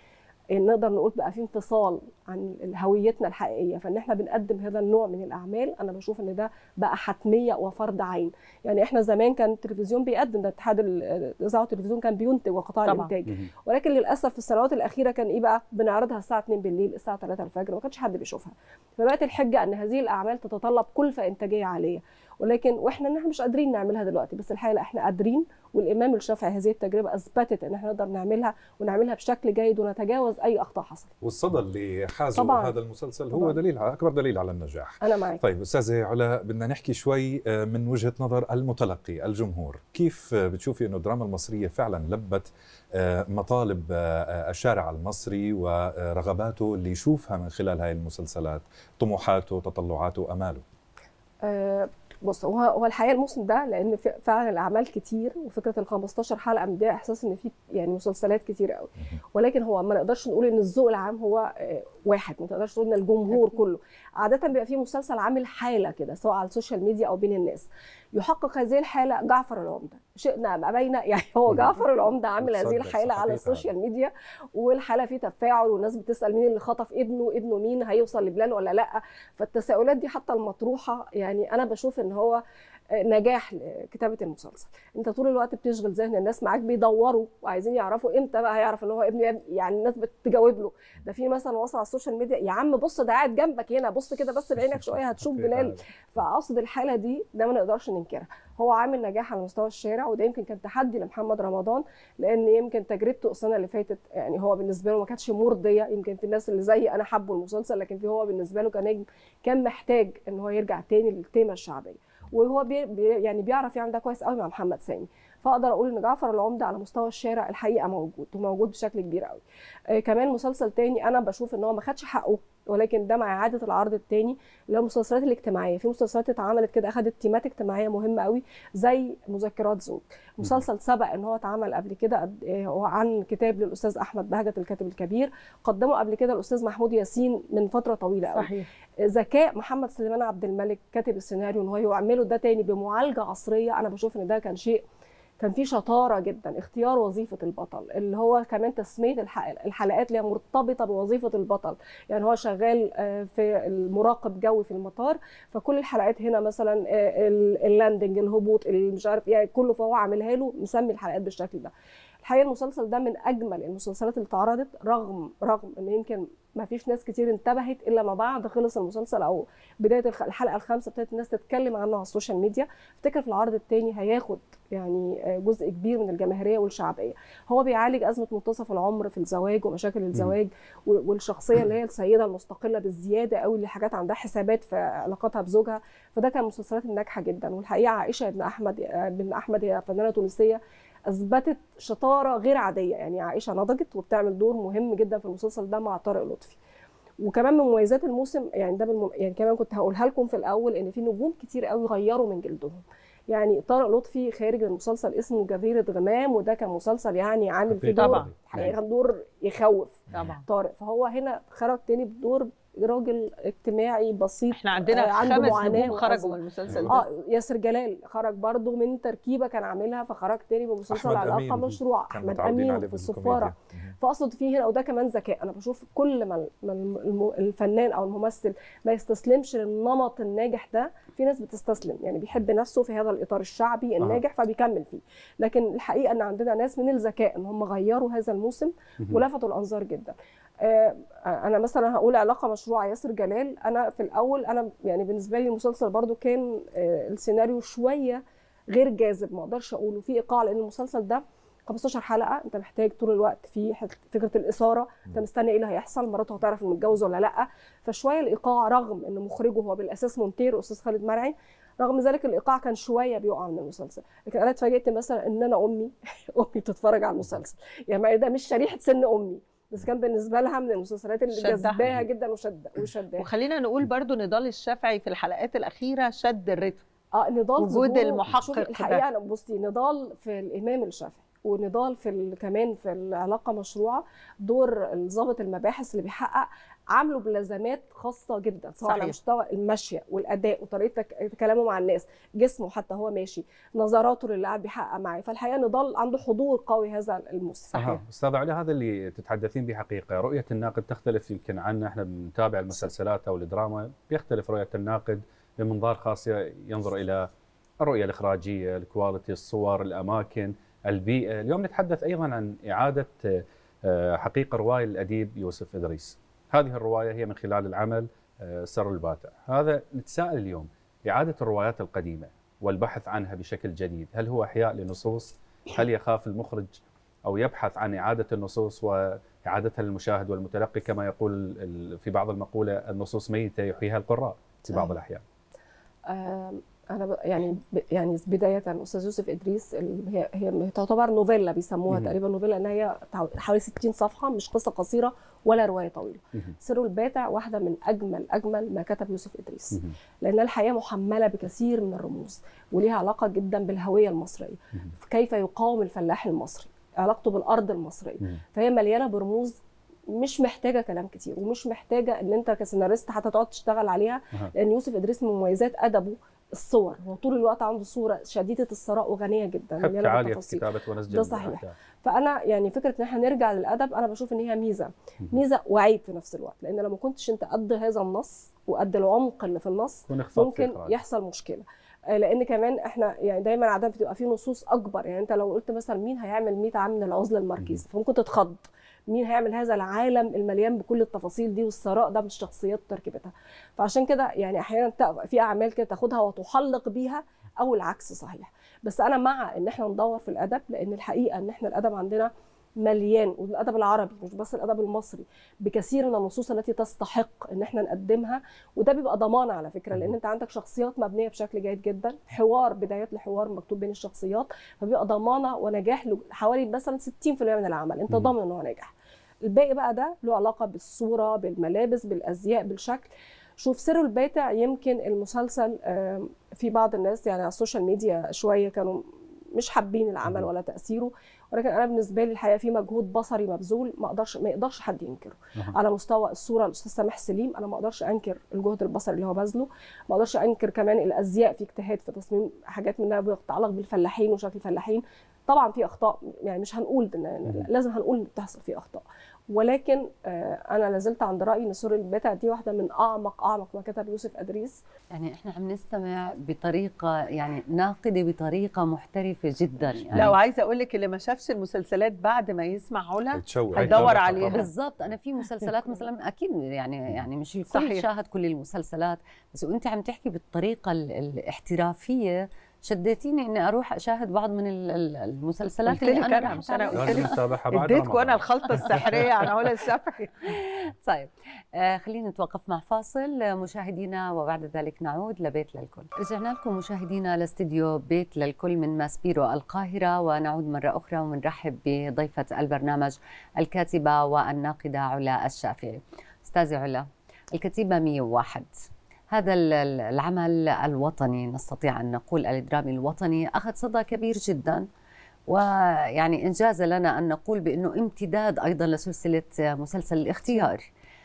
نقدر نقول بقى في انفصال عن هويتنا الحقيقيه، فان احنا بنقدم هذا النوع من الاعمال انا بشوف ان ده بقى حتميه وفرض عين. يعني احنا زمان كان التلفزيون بيقدم، ده اتحاد الاذاعه والتلفزيون كان بينتج وقطاع الانتاج، ولكن للاسف في السنوات الاخيره كان ايه بقى بنعرضها الساعه اتنين بالليل الساعه تلاتة الفجر، ما كانش حد بيشوفها. فبقت الحجه ان هذه الاعمال تتطلب كلفه انتاجيه عاليه، ولكن واحنا ان احنا مش قادرين نعملها دلوقتي، بس الحقيقه احنا قادرين، والامام الشافعي هذه التجربه اثبتت ان احنا نقدر نعملها ونعملها بشكل جيد ونتجاوز اي اخطاء حصلت.
والصدى اللي حازه طبعاً. هذا المسلسل هو طبعاً. دليل اكبر دليل على النجاح.
انا معك.
طيب استاذه علا، بدنا نحكي شوي من وجهه نظر المتلقي الجمهور، كيف بتشوفي انه الدراما المصريه فعلا لبت مطالب الشارع المصري ورغباته اللي يشوفها من خلال هاي المسلسلات، طموحاته، تطلعاته، اماله؟
أه بص، هو هو الحقيقه الموسم ده لان فعلا الاعمال كتير، وفكره ال خمستاشر حلقه مديها احساس ان في يعني مسلسلات كتير قوي، ولكن هو ما نقدرش نقول ان الذوق العام هو واحد، ما تقدرش تقول ان الجمهور كله. عاده بيبقى في مسلسل عامل حاله كده سواء على السوشيال ميديا او بين الناس، يحقق هذه الحاله جعفر العمده، شئنا ام ابينا يعني هو جعفر العمده عامل هذه الحاله على السوشيال ميديا، والحاله فيه تفاعل والناس بتسال مين اللي خطف ابنه، ابنه مين، هيوصل لبلال ولا لا. فالتساؤلات دي حتى المطروحه يعني انا بشوف ان هو نجاح لكتابه المسلسل. انت طول الوقت بتشغل ذهن الناس معاك، بيدوروا وعايزين يعرفوا امتى بقى هيعرف ان هو ابنه، يعني الناس بتجاوب له. ده في مثلا وصل على السوشيال ميديا يا عم بص ده قاعد جنبك هنا، بص كده بس بعينك شويه هتشوف بلال. فاقصد الحاله دي ده ما نقدرش ننكرها، هو عامل نجاح على مستوى الشارع، وده يمكن كان تحدي لمحمد رمضان، لان يمكن تجربته السنه اللي فاتت يعني هو بالنسبه له ما كانتش مرضيه. يمكن في الناس اللي زي انا حبوا المسلسل، لكن في هو بالنسبه له كنجم كان محتاج ان هو يرجع تاني للتيمه الشعبيه، وهو بي بي يعني بيعرف يعمل ده كويس قوي مع محمد سامي. فاقدر اقول ان جعفر العمده على مستوى الشارع الحقيقه موجود وموجود بشكل كبير قوي. آه كمان مسلسل تاني انا بشوف ان هو ما خدش حقه، ولكن ده مع اعاده العرض التاني اللي هو المسلسلات الاجتماعيه. في مسلسلات اتعملت كده اخذت تيمات اجتماعيه مهمه قوي زي مذكرات زوج، مسلسل سبق ان هو اتعمل قبل كده آه عن كتاب للاستاذ احمد بهجت الكاتب الكبير، قدمه قبل كده الاستاذ محمود ياسين من فتره طويله قوي. صحيح. ذكاء محمد سليمان عبد الملك كاتب السيناريو ان هو يعمله ده تاني بمعالجه عصريه، انا بشوف ان ده كان شيء كان فيه شطاره جدا. اختيار وظيفه البطل اللي هو كمان تسميه الحلقات اللي هي مرتبطه بوظيفه البطل، يعني هو شغال في المراقب جوي في المطار، فكل الحلقات هنا مثلا اللاندنج الهبوط مش عارف يعني كله، فهو عاملها له مسمي الحلقات بالشكل ده. الحقيقه المسلسل ده من اجمل المسلسلات اللي اتعرضت، رغم رغم ان يمكن ما فيش ناس كتير انتبهت الا ما بعد خلص المسلسل او بدايه الحلقه الخامسه ابتدت الناس تتكلم عنه على السوشيال ميديا. افتكر في العرض الثاني هياخد يعني جزء كبير من الجماهيريه والشعبيه. هو بيعالج ازمه منتصف العمر في الزواج ومشاكل الزواج والشخصيه اللي هي السيده المستقله بالزياده قوي اللي حاجات عندها حسابات في علاقتها بزوجها، فده كان مسلسلات الناجحه جدا. والحقيقه عائشه بن احمد بن احمد هي فنانه تونسيه اثبتت شطاره غير عاديه، يعني عائشه نضجت وبتعمل دور مهم جدا في المسلسل ده مع طارق لطفي. وكمان من مميزات الموسم يعني ده بالم... يعني كمان كنت هقولها لكم في الاول ان في نجوم كتير قوي غيروا من جلدهم. يعني طارق لطفي خارج المسلسل اسمه جزيره غمام، وده كان مسلسل يعني عامل فيه دور حقيقه دور يخوف طبعا طارق، فهو هنا خرج تاني بدور راجل اجتماعي بسيط.
احنا عندنا
آه عنده
خمس
معاناه
نجوم خرجوا من المسلسل ده.
اه ياسر جلال خرج برضه من تركيبه كان عاملها، فخرج تاني بمسلسل علاقه مشروع. احمد امين في السفاره. فاقصد فيه هنا وده كمان ذكاء. انا بشوف كل ما الفنان او الممثل ما يستسلمش للنمط الناجح ده، في ناس بتستسلم يعني بيحب نفسه في هذا الاطار الشعبي الناجح فبيكمل فيه، لكن الحقيقه ان عندنا ناس من الذكاء ان هم غيروا هذا الموسم ولفتوا الانظار جدا. انا مثلا هقول علاقه مشروعه ياسر جلال. انا في الاول انا يعني بالنسبه لي المسلسل برضو كان السيناريو شويه غير جاذب، ما اقدرش اقوله في ايقاع، لان المسلسل ده خمستاشر حلقه انت محتاج طول الوقت في فكره الاثاره، انت مستني ايه اللي هيحصل، مراته هتعرف انه متجوز ولا لا، فشويه الايقاع رغم ان مخرجه هو بالاساس مونتير استاذ خالد مرعي، رغم ذلك الايقاع كان شويه بيقع من المسلسل. لكن انا اتفاجئت مثلا ان انا امي امي بتتفرج على المسلسل، يعني ده مش شريحه سن امي، بس كان بالنسبه لها من المسلسلات اللي جذباها جدا وشد وشدها.
وخلينا نقول برضو نضال الشافعي في الحلقات الاخيره شد الريتم.
اه نضال
وجود المحقق
الحقيقه انا بصي نضال في الامام الشافعي ونضال في كمان في العلاقه مشروعه، دور ضابط المباحث اللي بيحقق. عامله بلازمات خاصه جدا، سواء على مستوى المشيه والاداء وطريقه كلامه مع الناس، جسمه حتى هو ماشي، نظراته للي قاعد بيحقق معاه، فالحقيقه انه ضل عنده حضور قوي هذا الموسم.
صحيح. استاذ عليا، هذا اللي تتحدثين به حقيقه، رؤيه الناقد تختلف يمكن عنا، احنا بنتابع المسلسلات او الدراما بيختلف رؤيه الناقد بمنظار خاص، ينظر الى الرؤيه الاخراجيه، الكواليتي، الصور، الاماكن، البيئه. اليوم نتحدث ايضا عن اعاده حقيقه روايه الاديب يوسف إدريس. هذه الروايه هي من خلال العمل سر الباتع. هذا نتساءل اليوم، اعاده الروايات القديمه والبحث عنها بشكل جديد، هل هو احياء لنصوص؟ هل يخاف المخرج او يبحث عن اعاده النصوص واعادتها للمشاهد والمتلقي، كما يقول في بعض المقوله النصوص ميته يحييها القراء في بعض الاحيان؟
انا يعني يعني بدايه استاذ يوسف إدريس هي هي تعتبر نوفيلا بيسموها تقريبا نوفيلا، ان هي حوالي ستين صفحه، مش قصه قصيره ولا روايه طويله. سر الباتع واحده من اجمل اجمل ما كتب يوسف إدريس، لان الحياه محمله بكثير من الرموز وليها علاقه جدا بالهويه المصريه، كيف يقاوم الفلاح المصري، علاقته بالارض المصريه، فهي مليانه برموز مش محتاجه كلام كتير، ومش محتاجه ان انت كسيناريست حتى تقعد تشتغل عليها، لان يوسف إدريس من مميزات ادبه الصور، هو طول الوقت عنده صوره شديده الثراء وغنيه جدا،
حبكه عاليه في كتابه ونسج.
ده صحيح. فانا يعني فكره ان احنا نرجع للادب، انا بشوف ان هي ميزه ميزه وعيب في نفس الوقت، لان لو ما كنتش انت قد هذا النص وقد العمق اللي في النص ممكن يحصل مشكله، لان كمان احنا يعني دايما عاده بتبقى في نصوص اكبر، يعني انت لو قلت مثلا مين هيعمل مئة عام من العزله الماركيز، فممكن تتخض، مين هيعمل هذا العالم المليان بكل التفاصيل دي والثراء ده من الشخصيات وتركيبتها. فعشان كده يعني احيانا في اعمال كده تاخدها وتحلق بيها او العكس صحيح. بس انا مع ان احنا ندور في الادب، لان الحقيقه ان احنا الادب عندنا مليان، والادب العربي مش بس الادب المصري، بكثير من النصوص التي تستحق ان احنا نقدمها، وده بيبقى ضمان على فكره، لان انت عندك شخصيات مبنيه بشكل جيد جدا، حوار، بدايات لحوار مكتوب بين الشخصيات، فبيبقى ضمانه ونجاح حوالي مثلا ستين بالمئة من العمل، انت ضامن ان هو ناجح. الباقي بقى ده له علاقه بالصوره، بالملابس، بالازياء، بالشكل. شوف سر الباتع، يمكن المسلسل في بعض الناس يعني على السوشيال ميديا شويه كانوا مش حابين العمل ولا تاثيره، ولكن انا بالنسبه لي الحقيقه في مجهود بصري مبذول ما اقدرش ما يقدرش حد ينكره. على مستوى الصوره الاستاذ سامح سليم، انا ما اقدرش انكر الجهد البصري اللي هو بذله، ما اقدرش انكر كمان الازياء، في اجتهاد في تصميم حاجات منها بتتعلق بالفلاحين وشكل الفلاحين. طبعا في اخطاء، يعني مش هنقول لازم هنقول بتحصل في اخطاء، ولكن انا لازلت عند رايي ان سر الباتع دي واحده من اعمق اعمق ما كتب يوسف إدريس.
يعني احنا عم نستمع بطريقه يعني ناقده بطريقه محترفه جدا. يعني
لا، وعايزه اقول لك اللي ما شافش المسلسلات بعد ما يسمع علا هيدور عليها
بالظبط. انا في مسلسلات مثلا اكيد يعني يعني مش الكل صحيح. شاهد كل المسلسلات، بس وانت عم تحكي بالطريقه الاحترافيه شديتيني اني اروح اشاهد بعض من المسلسلات
اللي انا مش انا قلت لك اديتكم انا الخلطه السحريه عن علا الشفعي.
طيب آه خلينا نتوقف مع فاصل مشاهدينا، وبعد ذلك نعود لبيت للكل. رجعنا لكم مشاهدينا لاستديو بيت للكل من ماسبيرو القاهره، ونعود مره اخرى ونرحب بضيفه البرنامج الكاتبه والناقده علا الشافعي. استاذه علا، الكتيبه مئة وواحد، هذا العمل الوطني، نستطيع أن نقول الدرامي الوطني، أخذ صدى كبير جدا، ويعني إنجاز لنا أن نقول بأنه امتداد أيضا لسلسلة مسلسل الاختيار،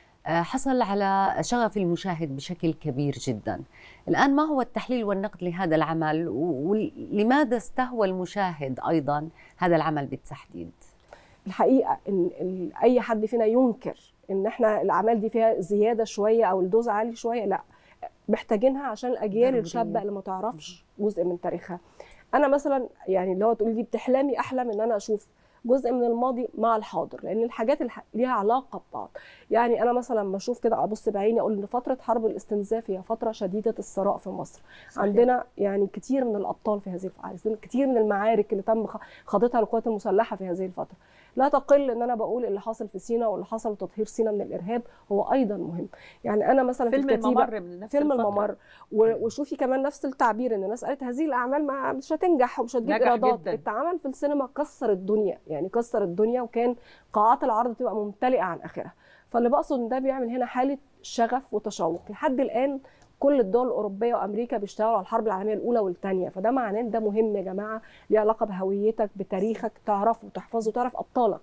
حصل على شغف المشاهد بشكل كبير جدا. الآن ما هو التحليل والنقد لهذا العمل، ولماذا استهوى المشاهد أيضا هذا العمل بالتحديد؟
الحقيقة إن أي حد فينا ينكر إن إحنا الأعمال دي فيها زيادة شوية أو الدوز عالي شوية، لا، محتاجينها عشان الأجيال الشابة اللي ما تعرفش جزء من تاريخها. أنا مثلا يعني اللي هو تقولي دي بتحلمي، أحلم إن أنا أشوف جزء من الماضي مع الحاضر، لأن الحاجات اللي ليها علاقة ببعض. يعني أنا مثلا بشوف كده أبص بعيني أقول إن فترة حرب الاستنزاف هي فترة شديدة الثراء في مصر. صحيح. عندنا يعني كتير من الأبطال في هذه الفترة، كتير من المعارك اللي تم خاضتها القوات المسلحة في هذه الفترة. لا تقل ان انا بقول اللي حصل في سيناء واللي حصل تطهير سيناء من الارهاب هو ايضا مهم. يعني انا مثلا
فيلم
في الكتيبه
الممر من نفس
فيلم
الفترة.
الممر، وشوفي كمان نفس التعبير ان الناس قالت هذه الاعمال ما مش هتنجح ومش هتجيب ايرادات، اتعمل في السينما كسر الدنيا، يعني كسر الدنيا، وكان قاعات العرض تبقى ممتلئه عن اخرها. فاللي بقصد ان ده بيعمل هنا حاله شغف وتشوق. لحد الان كل الدول الاوروبيه وامريكا بيشتغلوا على الحرب العالميه الاولى والثانيه، فده معناه ان ده مهم يا جماعه، ليه علاقه بهويتك، بتاريخك، تعرفه وتحفظه وتعرف ابطالك.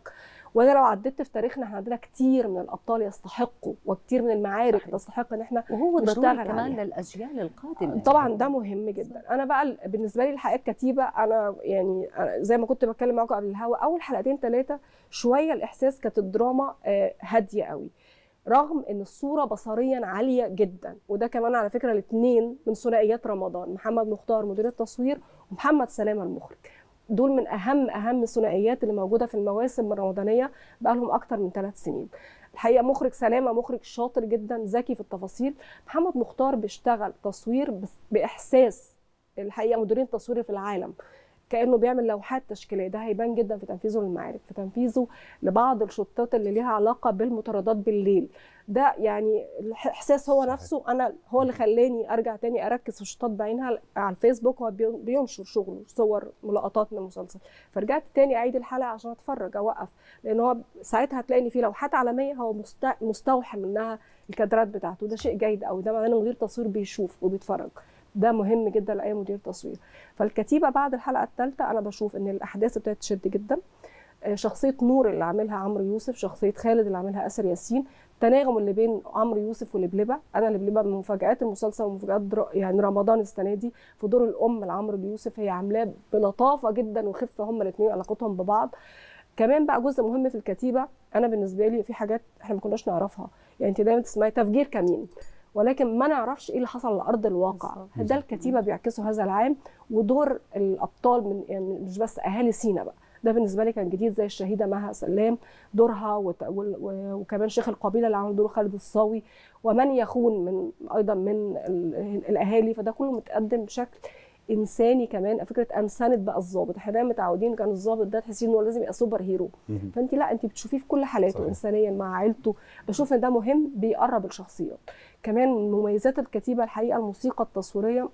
وانا لو عديت في تاريخنا احنا عندنا كتير من الابطال يستحقوا وكتير من المعارك
صحيح.
تستحق ان احنا
وهو ضروري كمان
عليها.
للاجيال القادمه
طبعا ده مهم جدا. انا بقى بالنسبه لي الحقيقه الكتيبه انا يعني زي ما كنت بتكلم معاكم قبل الهوا، اول حلقتين ثلاثه شويه الاحساس كانت الدراما هاديه قوي، رغم ان الصوره بصريا عاليه جدا. وده كمان على فكره الاثنين من ثنائيات رمضان، محمد مختار مدير التصوير ومحمد سلامه المخرج، دول من اهم اهم الثنائيات اللي موجوده في المواسم الرمضانيه بقى لهم اكتر من ثلاث سنين. الحقيقه مخرج سلامه مخرج شاطر جدا ذكي في التفاصيل، محمد مختار بيشتغل تصوير بس باحساس. الحقيقه مديرين تصوير في العالم كانه بيعمل لوحات تشكيليه، ده هيبان جدا في تنفيذه للمعارك، في تنفيذه لبعض الشوتات اللي ليها علاقه بالمطاردات بالليل. ده يعني الاحساس هو نفسه انا هو اللي خلاني ارجع تاني اركز في الشوتات بعينها على الفيسبوك. هو بينشر شغله صور ملقطات من المسلسل، فرجعت تاني اعيد الحلقه عشان اتفرج اوقف، لان هو ساعتها هتلاقي ان في لوحات عالميه هو مستوحى منها الكادرات بتاعته. ده شيء جيد قوي، ده معناه ان مدير تصوير بيشوف وبيتفرج، ده مهم جدا لاي مدير تصوير. فالكتيبه بعد الحلقه الثالثه انا بشوف ان الاحداث ابتدت تشد جدا. شخصيه نور اللي عاملها عمرو يوسف، شخصيه خالد اللي عاملها آسر ياسين، التناغم اللي بين عمرو يوسف ولبلبه. انا لبلبه من مفاجآت المسلسل ومفاجآت يعني رمضان السنه دي في دور الام لعمرو يوسف، هي عاملاه بلطافه جدا وخفه هم الاثنين علاقتهم ببعض. كمان بقى جزء مهم في الكتيبه انا بالنسبه لي في حاجات احنا ما كناش نعرفها، يعني انت دايما تسمعي تفجير كمين ولكن ما نعرفش ايه اللي حصل على ارض الواقع. ده الكتيبه بيعكسوا هذا العام، ودور الابطال من يعني مش بس اهالي سينا بقى، ده بالنسبه لي كان جديد، زي الشهيده مها سلام دورها وت... وكمان شيخ القبيله اللي عمل دور خالد الصاوي، ومن يخون من ايضا من الاهالي. فده كله متقدم بشكل انساني كمان، فكره انسانه بقى الضابط. احنا دايما متعودين كان الضابط ده تحسي انه لازم يبقى سوبر هيرو، فانت لا انت بتشوفيه في كل حالاته انسانيا مع عيلته. بشوف ان ده مهم بيقرب الشخصيات. كمان مميزات الكتيبه الحقيقه الموسيقى التصويريه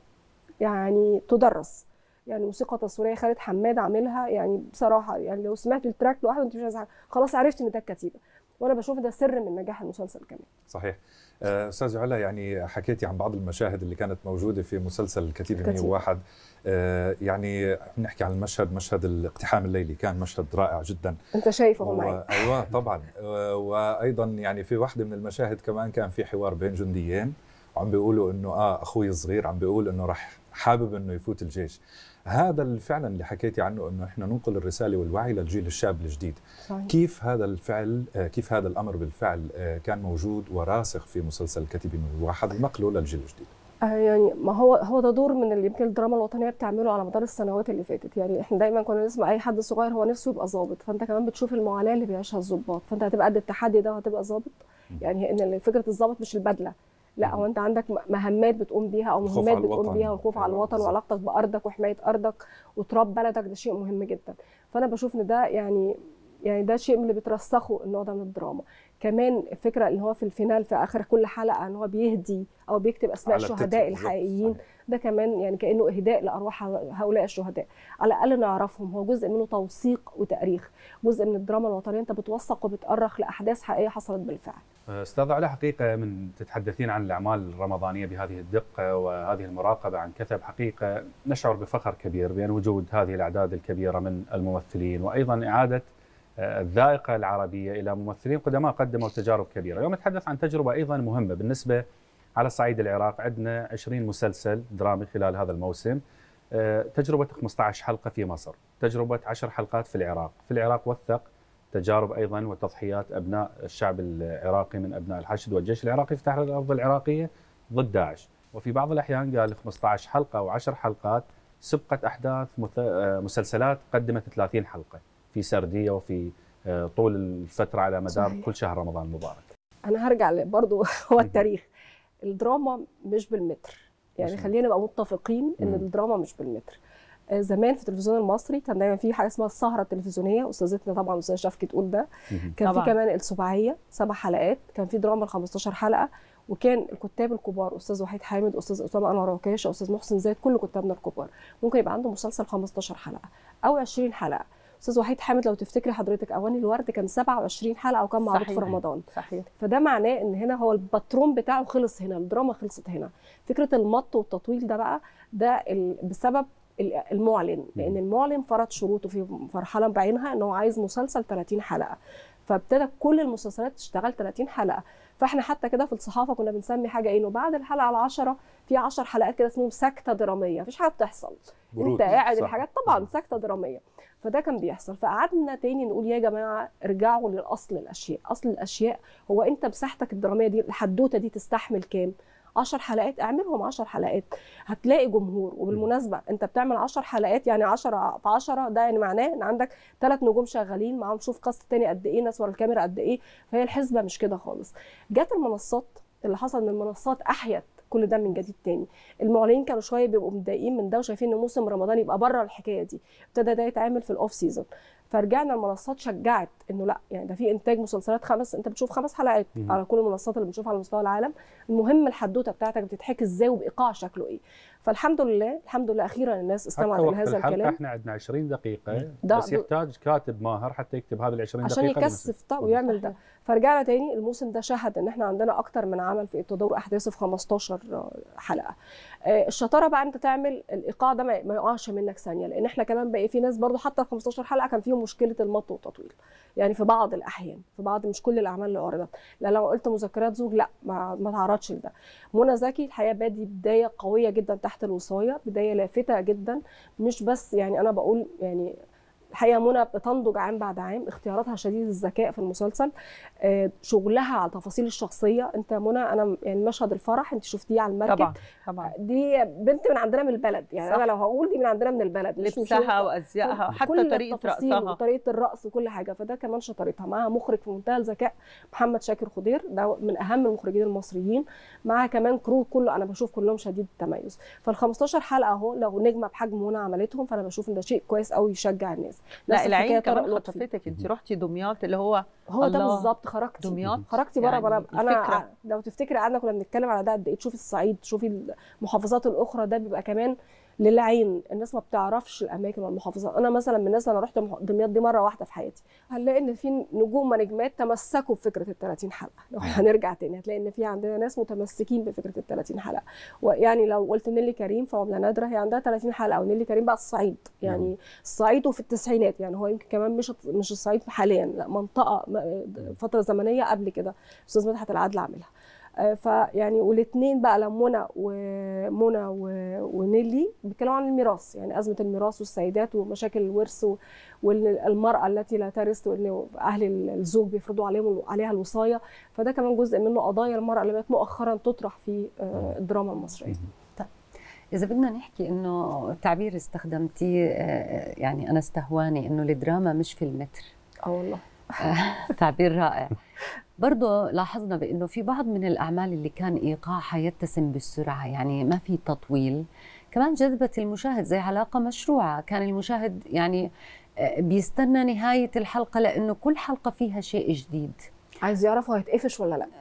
يعني تدرس، يعني موسيقى تصويريه خالد حماد عاملها يعني بصراحه، يعني لو سمعت التراك لوحده انت مش عايزه خلاص عرفت ان ده الكتيبه، وانا بشوف ده سر من نجاح المسلسل كمان.
صحيح. استاذ علا، يعني حكيتي عن بعض المشاهد اللي كانت موجوده في مسلسل الكتيبه مية وواحد، يعني بنحكي عن المشهد، مشهد الاقتحام الليلي كان مشهد رائع جدا.
انت شايفه
و...
معي؟
ايوه طبعا. وايضا يعني في واحده من المشاهد كمان كان في حوار بين جنديين وعم بيقولوا انه اه اخوي الصغير عم بيقول انه راح حابب انه يفوت الجيش. هذا فعلا اللي حكيتي عنه، انه احنا ننقل الرساله والوعي للجيل الشاب الجديد. صحيح. كيف هذا الفعل كيف هذا الامر بالفعل كان موجود وراسخ في مسلسل الكتيبه مية وواحد ونقله للجيل الجديد؟
يعني ما هو هو ده دور من اللي يمكن الدراما الوطنيه بتعمله على مدار السنوات اللي فاتت. يعني احنا دايما كنا نسمع اي حد صغير هو نفسه يبقى ضابط، فانت كمان بتشوف المعاناه اللي بيعيشها الضباط، فانت هتبقى قد التحدي ده وهتبقى ضابط. يعني ان فكره الضابط مش البدله، لا هو انت عندك مهمات بتقوم بيها او مهمات بتقوم بيها، والخوف على الوطن وعلاقتك بارضك وحمايه ارضك وتراب بلدك، ده شيء مهم جدا. فانا بشوف ان ده يعني يعني ده شيء من اللي بترسخه النوع ده من الدراما. كمان الفكره ان هو في الفينال في اخر كل حلقه ان هو بيهدي او بيكتب اسماء الشهداء الحقيقيين، ده كمان يعني كانه اهداء لارواح هؤلاء الشهداء، على الاقل نعرفهم. هو جزء منه توثيق وتاريخ، جزء من الدراما الوطنيه، انت بتوثق وبتأرخ لاحداث حقيقيه حصلت بالفعل.
استاذ علا، حقيقه من تتحدثين عن الاعمال الرمضانيه بهذه الدقه وهذه المراقبه عن كثب، حقيقه نشعر بفخر كبير بان وجود هذه الاعداد الكبيره من الممثلين، وايضا اعاده الذائقه العربيه الى ممثلين قدماء قدموا تجارب كبيره. اليوم نتحدث عن تجربه ايضا مهمه بالنسبه على صعيد العراق. عندنا عشرين مسلسل درامي خلال هذا الموسم، تجربه خمسة عشر حلقه في مصر، تجربه عشر حلقات في العراق. في العراق وثق تجارب ايضا وتضحيات ابناء الشعب العراقي من ابناء الحشد والجيش العراقي في تحرير الارض العراقيه ضد داعش. وفي بعض الاحيان قال خمسة عشر حلقه او عشر حلقات سبقت احداث مسلسلات قدمت ثلاثين حلقه في سرديه وفي طول الفتره على مدار صحيح. كل شهر رمضان المبارك.
انا هرجع برضه هو التاريخ، الدراما مش بالمتر، يعني خلينا نبقى متفقين ان الدراما مش بالمتر. زمان في التلفزيون المصري كان دايما في حاجه اسمها السهره التلفزيونيه، استاذتنا طبعا استاذه شفقي تقول ده. كان طبعا. في كمان السباعيه سبع حلقات، كان في دراما ال خمستاشر حلقه، وكان الكتاب الكبار استاذ وحيد حامد، استاذ اسامه انور عكاشه، استاذ محسن زايد، كل كتابنا الكبار ممكن يبقى عنده مسلسل خمستاشر حلقه او عشرين حلقه. استاذ وحيد حامد لو تفتكري حضرتك اواني الورد كان سبعة وعشرين حلقه وكان معروض في رمضان.
صحيح.
فده معناه ان هنا هو الباترون بتاعه خلص هنا، الدراما خلصت هنا. فكره المط والتطويل ده بقى ده بسبب المعلن، لان المعلن فرض شروطه في مرحله بعينها ان هو عايز مسلسل ثلاثين حلقه، فابتدى كل المسلسلات تشتغل ثلاثين حلقه. فاحنا حتى كده في الصحافه كنا بنسمي حاجه ايه، انه بعد الحلقه العاشره في عشر حلقات كده اسمهم سكته دراميه، مفيش حاجه بتحصل، انت قاعد الحاجات طبعا سكته دراميه. فده كان بيحصل. فقعدنا تاني نقول يا جماعه ارجعوا للاصل الاشياء، اصل الاشياء هو انت مساحتك الدراميه دي الحدوته دي تستحمل كام؟ عشر حلقات، اعملهم عشر حلقات هتلاقي جمهور. وبالمناسبه انت بتعمل عشر حلقات يعني عشرة في عشرة، ده يعني معناه ان عندك ثلاث نجوم شغالين معاهم، شوف كاست تاني قد ايه، ناس ورا الكاميرا قد ايه. فهي الحسبه مش كده خالص. جت المنصات، اللي حصل ان المنصات احيت كل ده من جديد تاني. المعلنين كانوا شويه بيبقوا متضايقين من ده وشايفين ان موسم رمضان يبقى بره الحكايه دي، ابتدى ده يتعمل في الاوف سيزون. فرجعنا المنصات شجعت انه لا، يعني ده في انتاج مسلسلات خمس، انت بتشوف خمس حلقات مم. على كل المنصات اللي بنشوفها على مستوى العالم، المهم الحدوته بتاعتك بتتحكي ازاي وبايقاع شكله ايه. فالحمد لله الحمد لله اخيرا الناس استمعت لهذا الكلام.
احنا عندنا عشرين دقيقه بس يحتاج كاتب ماهر حتى يكتب هذه ال عشرين دقيقه
عشان يكثف ويعمل ده. فرجعنا تاني الموسم ده شهد ان احنا عندنا اكتر من عمل في تدور احداثه في خمستاشر حلقه. الشطاره بقى انت تعمل الايقاع ده ما يقعش منك ثانيه، لان احنا كمان بقى في ناس برضو حتى ال خمستاشر حلقه كان فيهم مشكله المط والتطويل، يعني في بعض الاحيان، في بعض مش كل الاعمال اللي عرضت. لا لو قلت مذكرات زوج لا ما, ما تعرضش لده. منى زكي الحقيقه بادي بدايه قويه جدا تحت الوصايه، بدايه لافته جدا، مش بس يعني انا بقول يعني الحقيقه منى بتنضج عام بعد عام، اختياراتها شديده الذكاء في المسلسل، شغلها على تفاصيل الشخصيه. انت منى انا يعني مشهد الفرح انت شفتيه على المركب
طبعا طبعا،
دي بنت من عندنا من البلد، يعني صح. انا لو هقول دي من عندنا من البلد،
لبسها وازيائها وحتى طريقه رقصها
وطريقه الرقص وكل حاجه. فده كمان شطارتها. معاها مخرج في منتهى الذكاء محمد شاكر خضير، ده من اهم المخرجين المصريين. معاها كمان كرو كله انا بشوف كلهم شديد التميز. فال خمستاشر حلقه اهو لو نجمه بحجم منى عملتهم، فانا بشوف ان ده شيء كويس قوي يشجع الناس.
لا العين كمان خطفتك، انت رحتي دمياط اللي هو
هو ده بالظبط. خرجتي
دمياط،
خرجتي بره يعني انا انا لو تفتكري قعدنا كنا بنتكلم على ده قد ايه، تشوفي الصعيد، تشوفي المحافظات الاخرى، ده بيبقى كمان للعين. الناس ما بتعرفش الاماكن والمحافظات. انا مثلا من الناس انا رحت دمياط دي مره واحده في حياتي، هنلاقي ان في نجوم ونجمات تمسكوا بفكره ال ثلاثين حلقه. لو هنرجع تاني هتلاقي ان في عندنا ناس متمسكين بفكره ال ثلاثين حلقه. ويعني لو قلت نيلي كريم فعمله نادره هي عندها ثلاثين حلقه، ونيلي كريم بقى الصعيد، يعني الصعيد وفي التسعينات، يعني هو يمكن كمان مش مش الصعيد حاليا، لا منطقه فتره زمنيه قبل كده استاذ مدحت العدل عاملها. فيعني والاثنين بقى لمنى ومنى ونيلي بيتكلموا عن الميراث، يعني ازمه الميراث والسيدات ومشاكل الورث والمراه التي لا ترث، وان اهل الزوج بيفرضوا عليهم عليها الوصايه. فده كمان جزء منه قضايا المراه اللي بقت مؤخرا تطرح في الدراما المصريه.
طيب اذا بدنا نحكي انه تعبير استخدمتيه يعني انا استهواني، انه الدراما مش في المتر.
اه والله
تعبير رائع. برضه لاحظنا بأنه في بعض من الأعمال اللي كان إيقاعها يتسم بالسرعة، يعني ما في تطويل، كمان جذبت المشاهد، زي علاقة مشروعة كان المشاهد يعني بيستنى نهاية الحلقة لأنه كل حلقة فيها شيء جديد،
عايز يعرف هو هيتقفش ولا لا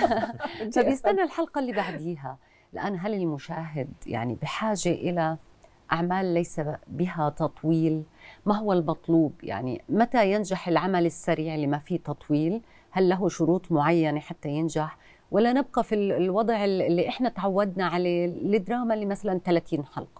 فبيستنى الحلقة اللي بعديها. الآن هل المشاهد يعني بحاجة إلى أعمال ليس بها تطويل؟ ما هو المطلوب؟ يعني متى ينجح العمل السريع اللي ما فيه تطويل؟ هل له شروط معينة حتى ينجح؟ ولا نبقى في الوضع اللي احنا تعودنا عليه للدراما اللي مثلا ثلاثين حلقة؟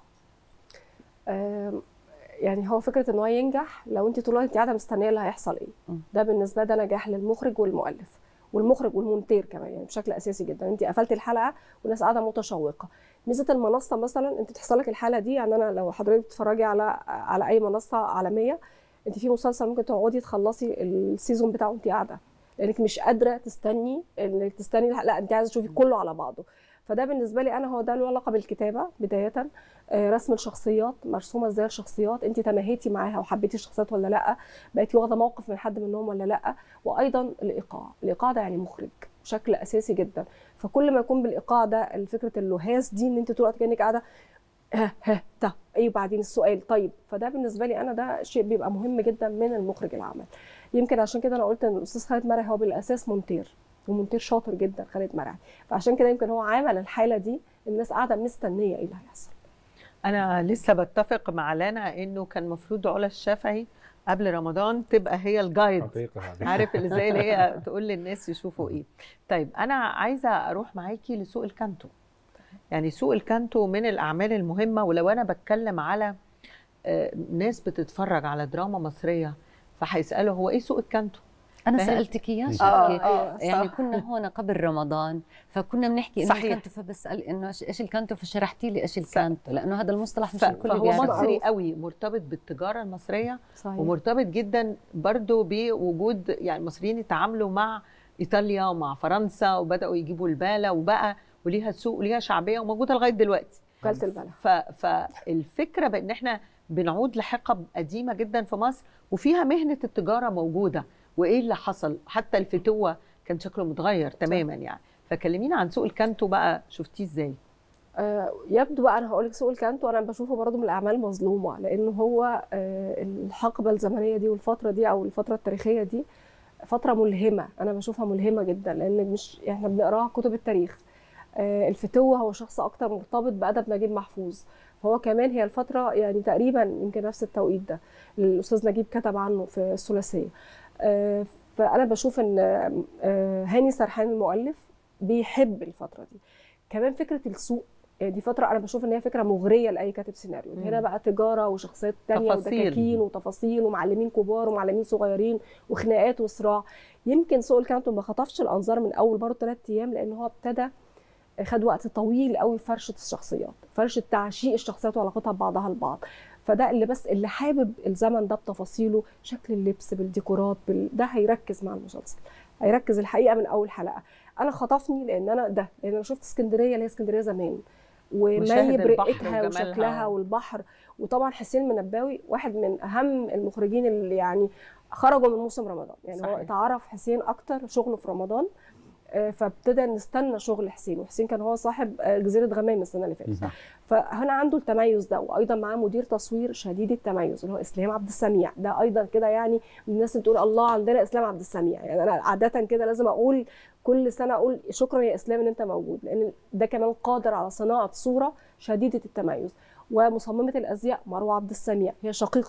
يعني هو فكرة ان هو ينجح لو انت طول الوقت قاعدة مستنية اللي هيحصل ايه. ده بالنسبة ده نجاح للمخرج والمؤلف والمخرج والمونتير كمان، يعني بشكل اساسي جدا. انت قفلت الحلقة والناس قاعدة متشوقة. ميزة المنصة مثلا انت تحصل لك الحالة دي، يعني انا لو حضرتك بتتفرجي على على اي منصة عالمية، انت في مسلسل ممكن تقعدي تخلصي السيزون بتاعه وانت قاعدة، لانك مش قادره تستني انك تستني، لا انت عايزه تشوفي كله على بعضه. فده بالنسبه لي انا هو ده له علاقه بالكتابه بدايه، رسم الشخصيات، مرسومه ازاي الشخصيات، انت تماهيتي معاها وحبيتي الشخصيات ولا لا، بقيتي واخده موقف من حد منهم ولا لا. وايضا الايقاع، الايقاع ده يعني مخرج بشكل اساسي جدا. فكل ما يكون بالايقاع ده فكره اللهاس دي، ان انت طول الوقت كانك قاعده ها ها تا ايه وبعدين السؤال طيب. فده بالنسبه لي انا ده شيء بيبقى مهم جدا من المخرج العمل. يمكن عشان كده انا قلت ان الاستاذ خالد مرعي هو بالاساس مونتير، ومونتير شاطر جدا خالد مرعي، فعشان كده يمكن هو عامل الحاله دي الناس قاعده مستنيه ايه اللي هيحصل.
انا لسه بتفق مع لانا انه كان المفروض علا الشافعي قبل رمضان تبقى هي الجايد، عارف اللي زي اللي هي تقول للناس يشوفوا ايه. طيب انا عايزه اروح معاكي لسوق الكانتو. يعني سوق الكانتو من الاعمال المهمه، ولو انا بتكلم على ناس بتتفرج على دراما مصريه فهيسالوا هو ايه سوق الكانتو؟
انا سالتك اياه شكلي آه يعني كنا هون قبل رمضان فكنا بنحكي انه الكانتو، فبسال انه ايش الكانتو، فشرحتي لي ايش الكانتو لانه هذا المصطلح مش الكل
فهو مصري قوي، مرتبط بالتجاره المصريه. صحيح. ومرتبط جدا برضو بوجود يعني المصريين يتعاملوا مع ايطاليا ومع فرنسا وبداوا يجيبوا الباله وبقى وليها سوق وليها شعبيه وموجوده لغايه دلوقتي.
كلت الباله.
فالفكره بان احنا بنعود لحقب قديمه جدا في مصر وفيها مهنه التجاره موجوده. وايه اللي حصل؟ حتى الفتوه كان شكله متغير تماما يعني. فكلمينا عن سوق الكانتو بقى، شفتيه ازاي؟
آه يبدو بقى، انا هقول لك سوق الكانتو انا بشوفه برضه من الاعمال المظلومه، لانه هو آه الحقبه الزمنيه دي والفتره دي او الفتره التاريخيه دي فتره ملهمه، انا بشوفها ملهمه جدا، لان مش احنا بنقراها كتب التاريخ. آه الفتوه هو شخص اكتر مرتبط بادب نجيب محفوظ، فهو كمان هي الفتره يعني تقريبا يمكن نفس التوقيت ده الاستاذ نجيب كتب عنه في الثلاثيه. آه فانا بشوف ان آه هاني سرحان المؤلف بيحب الفتره دي. كمان فكره السوق دي فتره انا بشوف ان هي فكره مغريه لاي كاتب سيناريو. مم. هنا بقى تجاره وشخصيات تانية ودكاكين وتفاصيل ومعلمين كبار ومعلمين صغيرين وخناقات وصراع. يمكن سوق الكانتو ما خطفش الانظار من اول برضه ثلاث ايام، لان هو ابتدى خد وقت طويل قوي في فرشه الشخصيات، فرشه تعشيق الشخصيات وعلاقتها ببعضها البعض. فده اللي بس اللي حابب الزمن ده بتفاصيله، شكل اللبس بالديكورات بال... ده هيركز مع المسلسل، هيركز الحقيقه من اول حلقه. انا خطفني لان انا ده لان انا شفت اسكندريه اللي هي اسكندريه زمان ومي برقتها وشكلها والبحر. وطبعا حسين منباوي واحد من اهم المخرجين اللي يعني خرجوا من موسم رمضان، يعني صحيح. هو اتعرف حسين اكتر شغله في رمضان، فابتدى نستنى شغل حسين، وحسين كان هو صاحب جزيره غمام السنه اللي فاتت. فهنا عنده التميز ده، وايضا معاه مدير تصوير شديد التميز اللي هو اسلام عبد السميع، ده ايضا كده يعني من الناس اللي بتقول الله عندنا اسلام عبد السميع. يعني انا عاده كده لازم اقول كل سنه اقول شكرا يا اسلام ان انت موجود، لان ده كمان قادر على صناعه صوره شديده التميز. ومصممه الازياء مروه عبد السميع هي شقيقه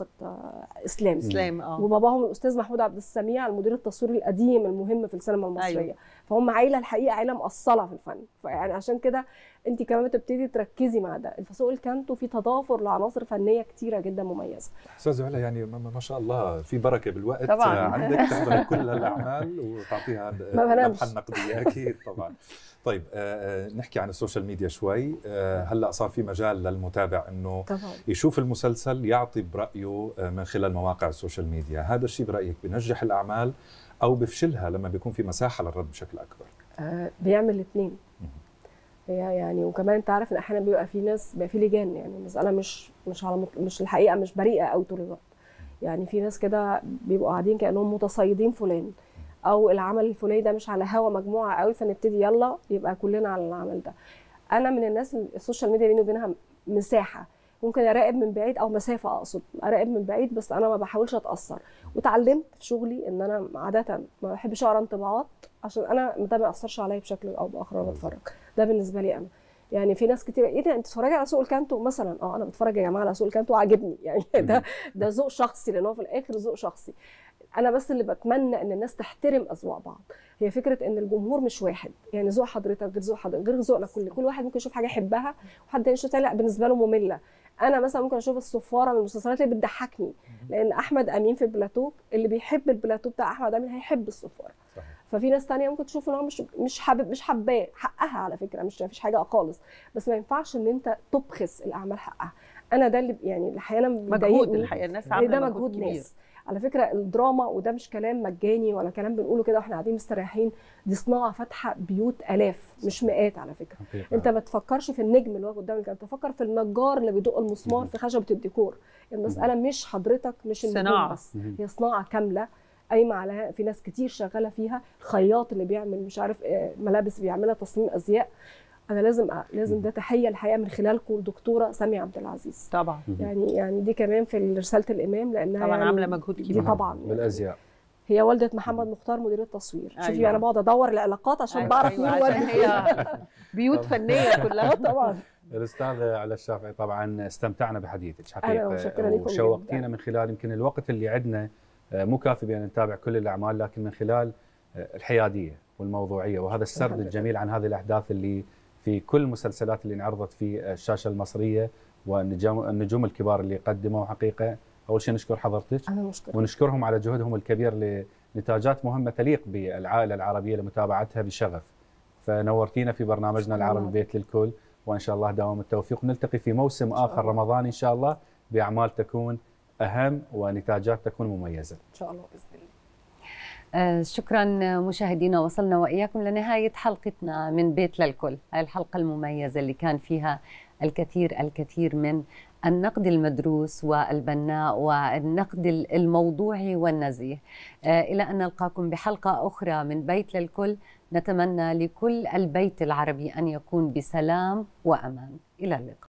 اسلام
اسلام اه
وباباهم الاستاذ محمود عبد السميع المدير التصويري القديم المهم في السينما المصريه. أيوة. فهم عائله الحقيقه عائله مؤصله في الفن، فيعني عشان كده انت كمان تبتدي تركزي مع ده. الفسوق الكانتو في تضافر لعناصر فنيه كتيره جدا مميزه.
استاذ علا يعني ما شاء الله في بركه بالوقت
طبعا.
عندك تحضر كل هالاعمال وتعطيها لمحه نقديه اكيد طبعا. طيب آه نحكي عن السوشيال ميديا شوي. آه هلا صار في مجال للمتابع انه طبعا. يشوف المسلسل يعطي برايه من خلال مواقع السوشيال ميديا، هذا الشيء برايك بنجح الاعمال او بفشلها لما بيكون في مساحه للرد بشكل اكبر؟
آه بيعمل الاثنين. هي يعني وكمان انت عارف ان احيانا بيبقى في ناس بيبقى في لجان، يعني المساله مش مش على مش الحقيقه مش بريئه قوي طول الوقت. يعني في ناس كده بيبقوا قاعدين كانهم متصيدين فلان، او العمل الفلاني ده مش على هوا مجموعه قوي فنبتدي يلا يبقى كلنا على العمل ده. انا من الناس السوشيال ميديا بيني وبينها مساحه، ممكن اراقب من بعيد او مسافه، اقصد اراقب من بعيد بس انا ما بحاولش اتاثر. وتعلمت في شغلي ان انا عاده ما بحبش اقرا انطباعات عشان انا ده ما ياثرش عليا بشكل او باخر وانا بتفرج. ده بالنسبه لي انا. يعني في ناس كتير ايه ده انت بتتفرجي على سوق الكانتو مثلا؟ اه انا بتفرج يا جماعه على سوق الكانتو عاجبني، يعني ده ده ذوق شخصي، لان هو في الاخر ذوق شخصي. انا بس اللي بتمنى ان الناس تحترم اذواق بعض. هي فكره ان الجمهور مش واحد، يعني ذوق حضرتك غير ذوق حضرتك غير ذوقنا، كل كل واحد ممكن يشوف حاجه يحبها وحد تاني يشوف لا بالنسبه له ممله. انا مثلا ممكن اشوف الصفاره من المسلسلات اللي بتضحكني، لان احمد امين في البلاتو اللي بيحب البلاتو بتاع احمد امين هيحب الصفاره. ففي ناس تانية ممكن تشوف ان هو مش مش حابب مش حباه، حقها على فكره، مش مفيش حاجه خالص، بس ما ينفعش ان انت تبخس الاعمال حقها. انا ده اللي يعني اللي احيانا
مجهود الحقيقه الناس عامله
ده مجهود ناس على فكره. الدراما وده مش كلام مجاني ولا كلام بنقوله كده واحنا قاعدين مستريحين، دي صناعه فاتحه بيوت الاف مش مئات على فكره. انت ما تفكرش في النجم اللي واقف قدامك، انت تفكر في النجار اللي بيدق المسمار في خشبه الديكور. المساله مش حضرتك مش النجوم بس، هي صناعه كامله قايمه على في ناس كتير شغاله فيها. الخياط اللي بيعمل مش عارف ملابس بيعملها تصميم ازياء. انا لازم لازم ده تحيه الحقيقه من خلالكم الدكتوره ساميه عبد العزيز
طبعا،
يعني يعني دي كمان في رساله الامام لانها
طبعا
يعني
عامله مجهود كبير
طبعا
بالازياء.
هي والده محمد مختار مدير التصوير. أيوة. شوفي انا بقعد ادور العلاقات عشان أيوة. بعرف مين
أيوة. هي بيوت فنيه كلها
طبعا.
الاستاذ علا الشافعي طبعا استمتعنا بحديثك حقيقه وشوقتينا من خلال يمكن الوقت اللي عندنا مو كافي بان نتابع كل الاعمال، لكن من خلال الحياديه والموضوعيه وهذا السرد الجميل عن هذه الاحداث اللي في كل المسلسلات اللي انعرضت في الشاشه المصريه والنجوم النجوم الكبار اللي قدموا حقيقه. اول شيء نشكر حضرتك
أنا مشكور.
ونشكرهم على جهدهم الكبير لنتاجات مهمه تليق بالعائله العربيه لمتابعتها بشغف. فنورتينا في برنامجنا العربي بيت للكل، وان شاء الله دوام التوفيق، ونلتقي في موسم اخر رمضان ان شاء الله باعمال تكون اهم ونتاجات تكون مميزه
ان شاء الله باذن الله.
آه شكرا مشاهدينا، وصلنا واياكم لنهايه حلقتنا من بيت للكل، هاي الحلقه المميزه اللي كان فيها الكثير الكثير من النقد المدروس والبناء والنقد الموضوعي والنزيه. آه الى ان نلقاكم بحلقه اخرى من بيت للكل، نتمنى لكل البيت العربي ان يكون بسلام وامان. الى اللقاء.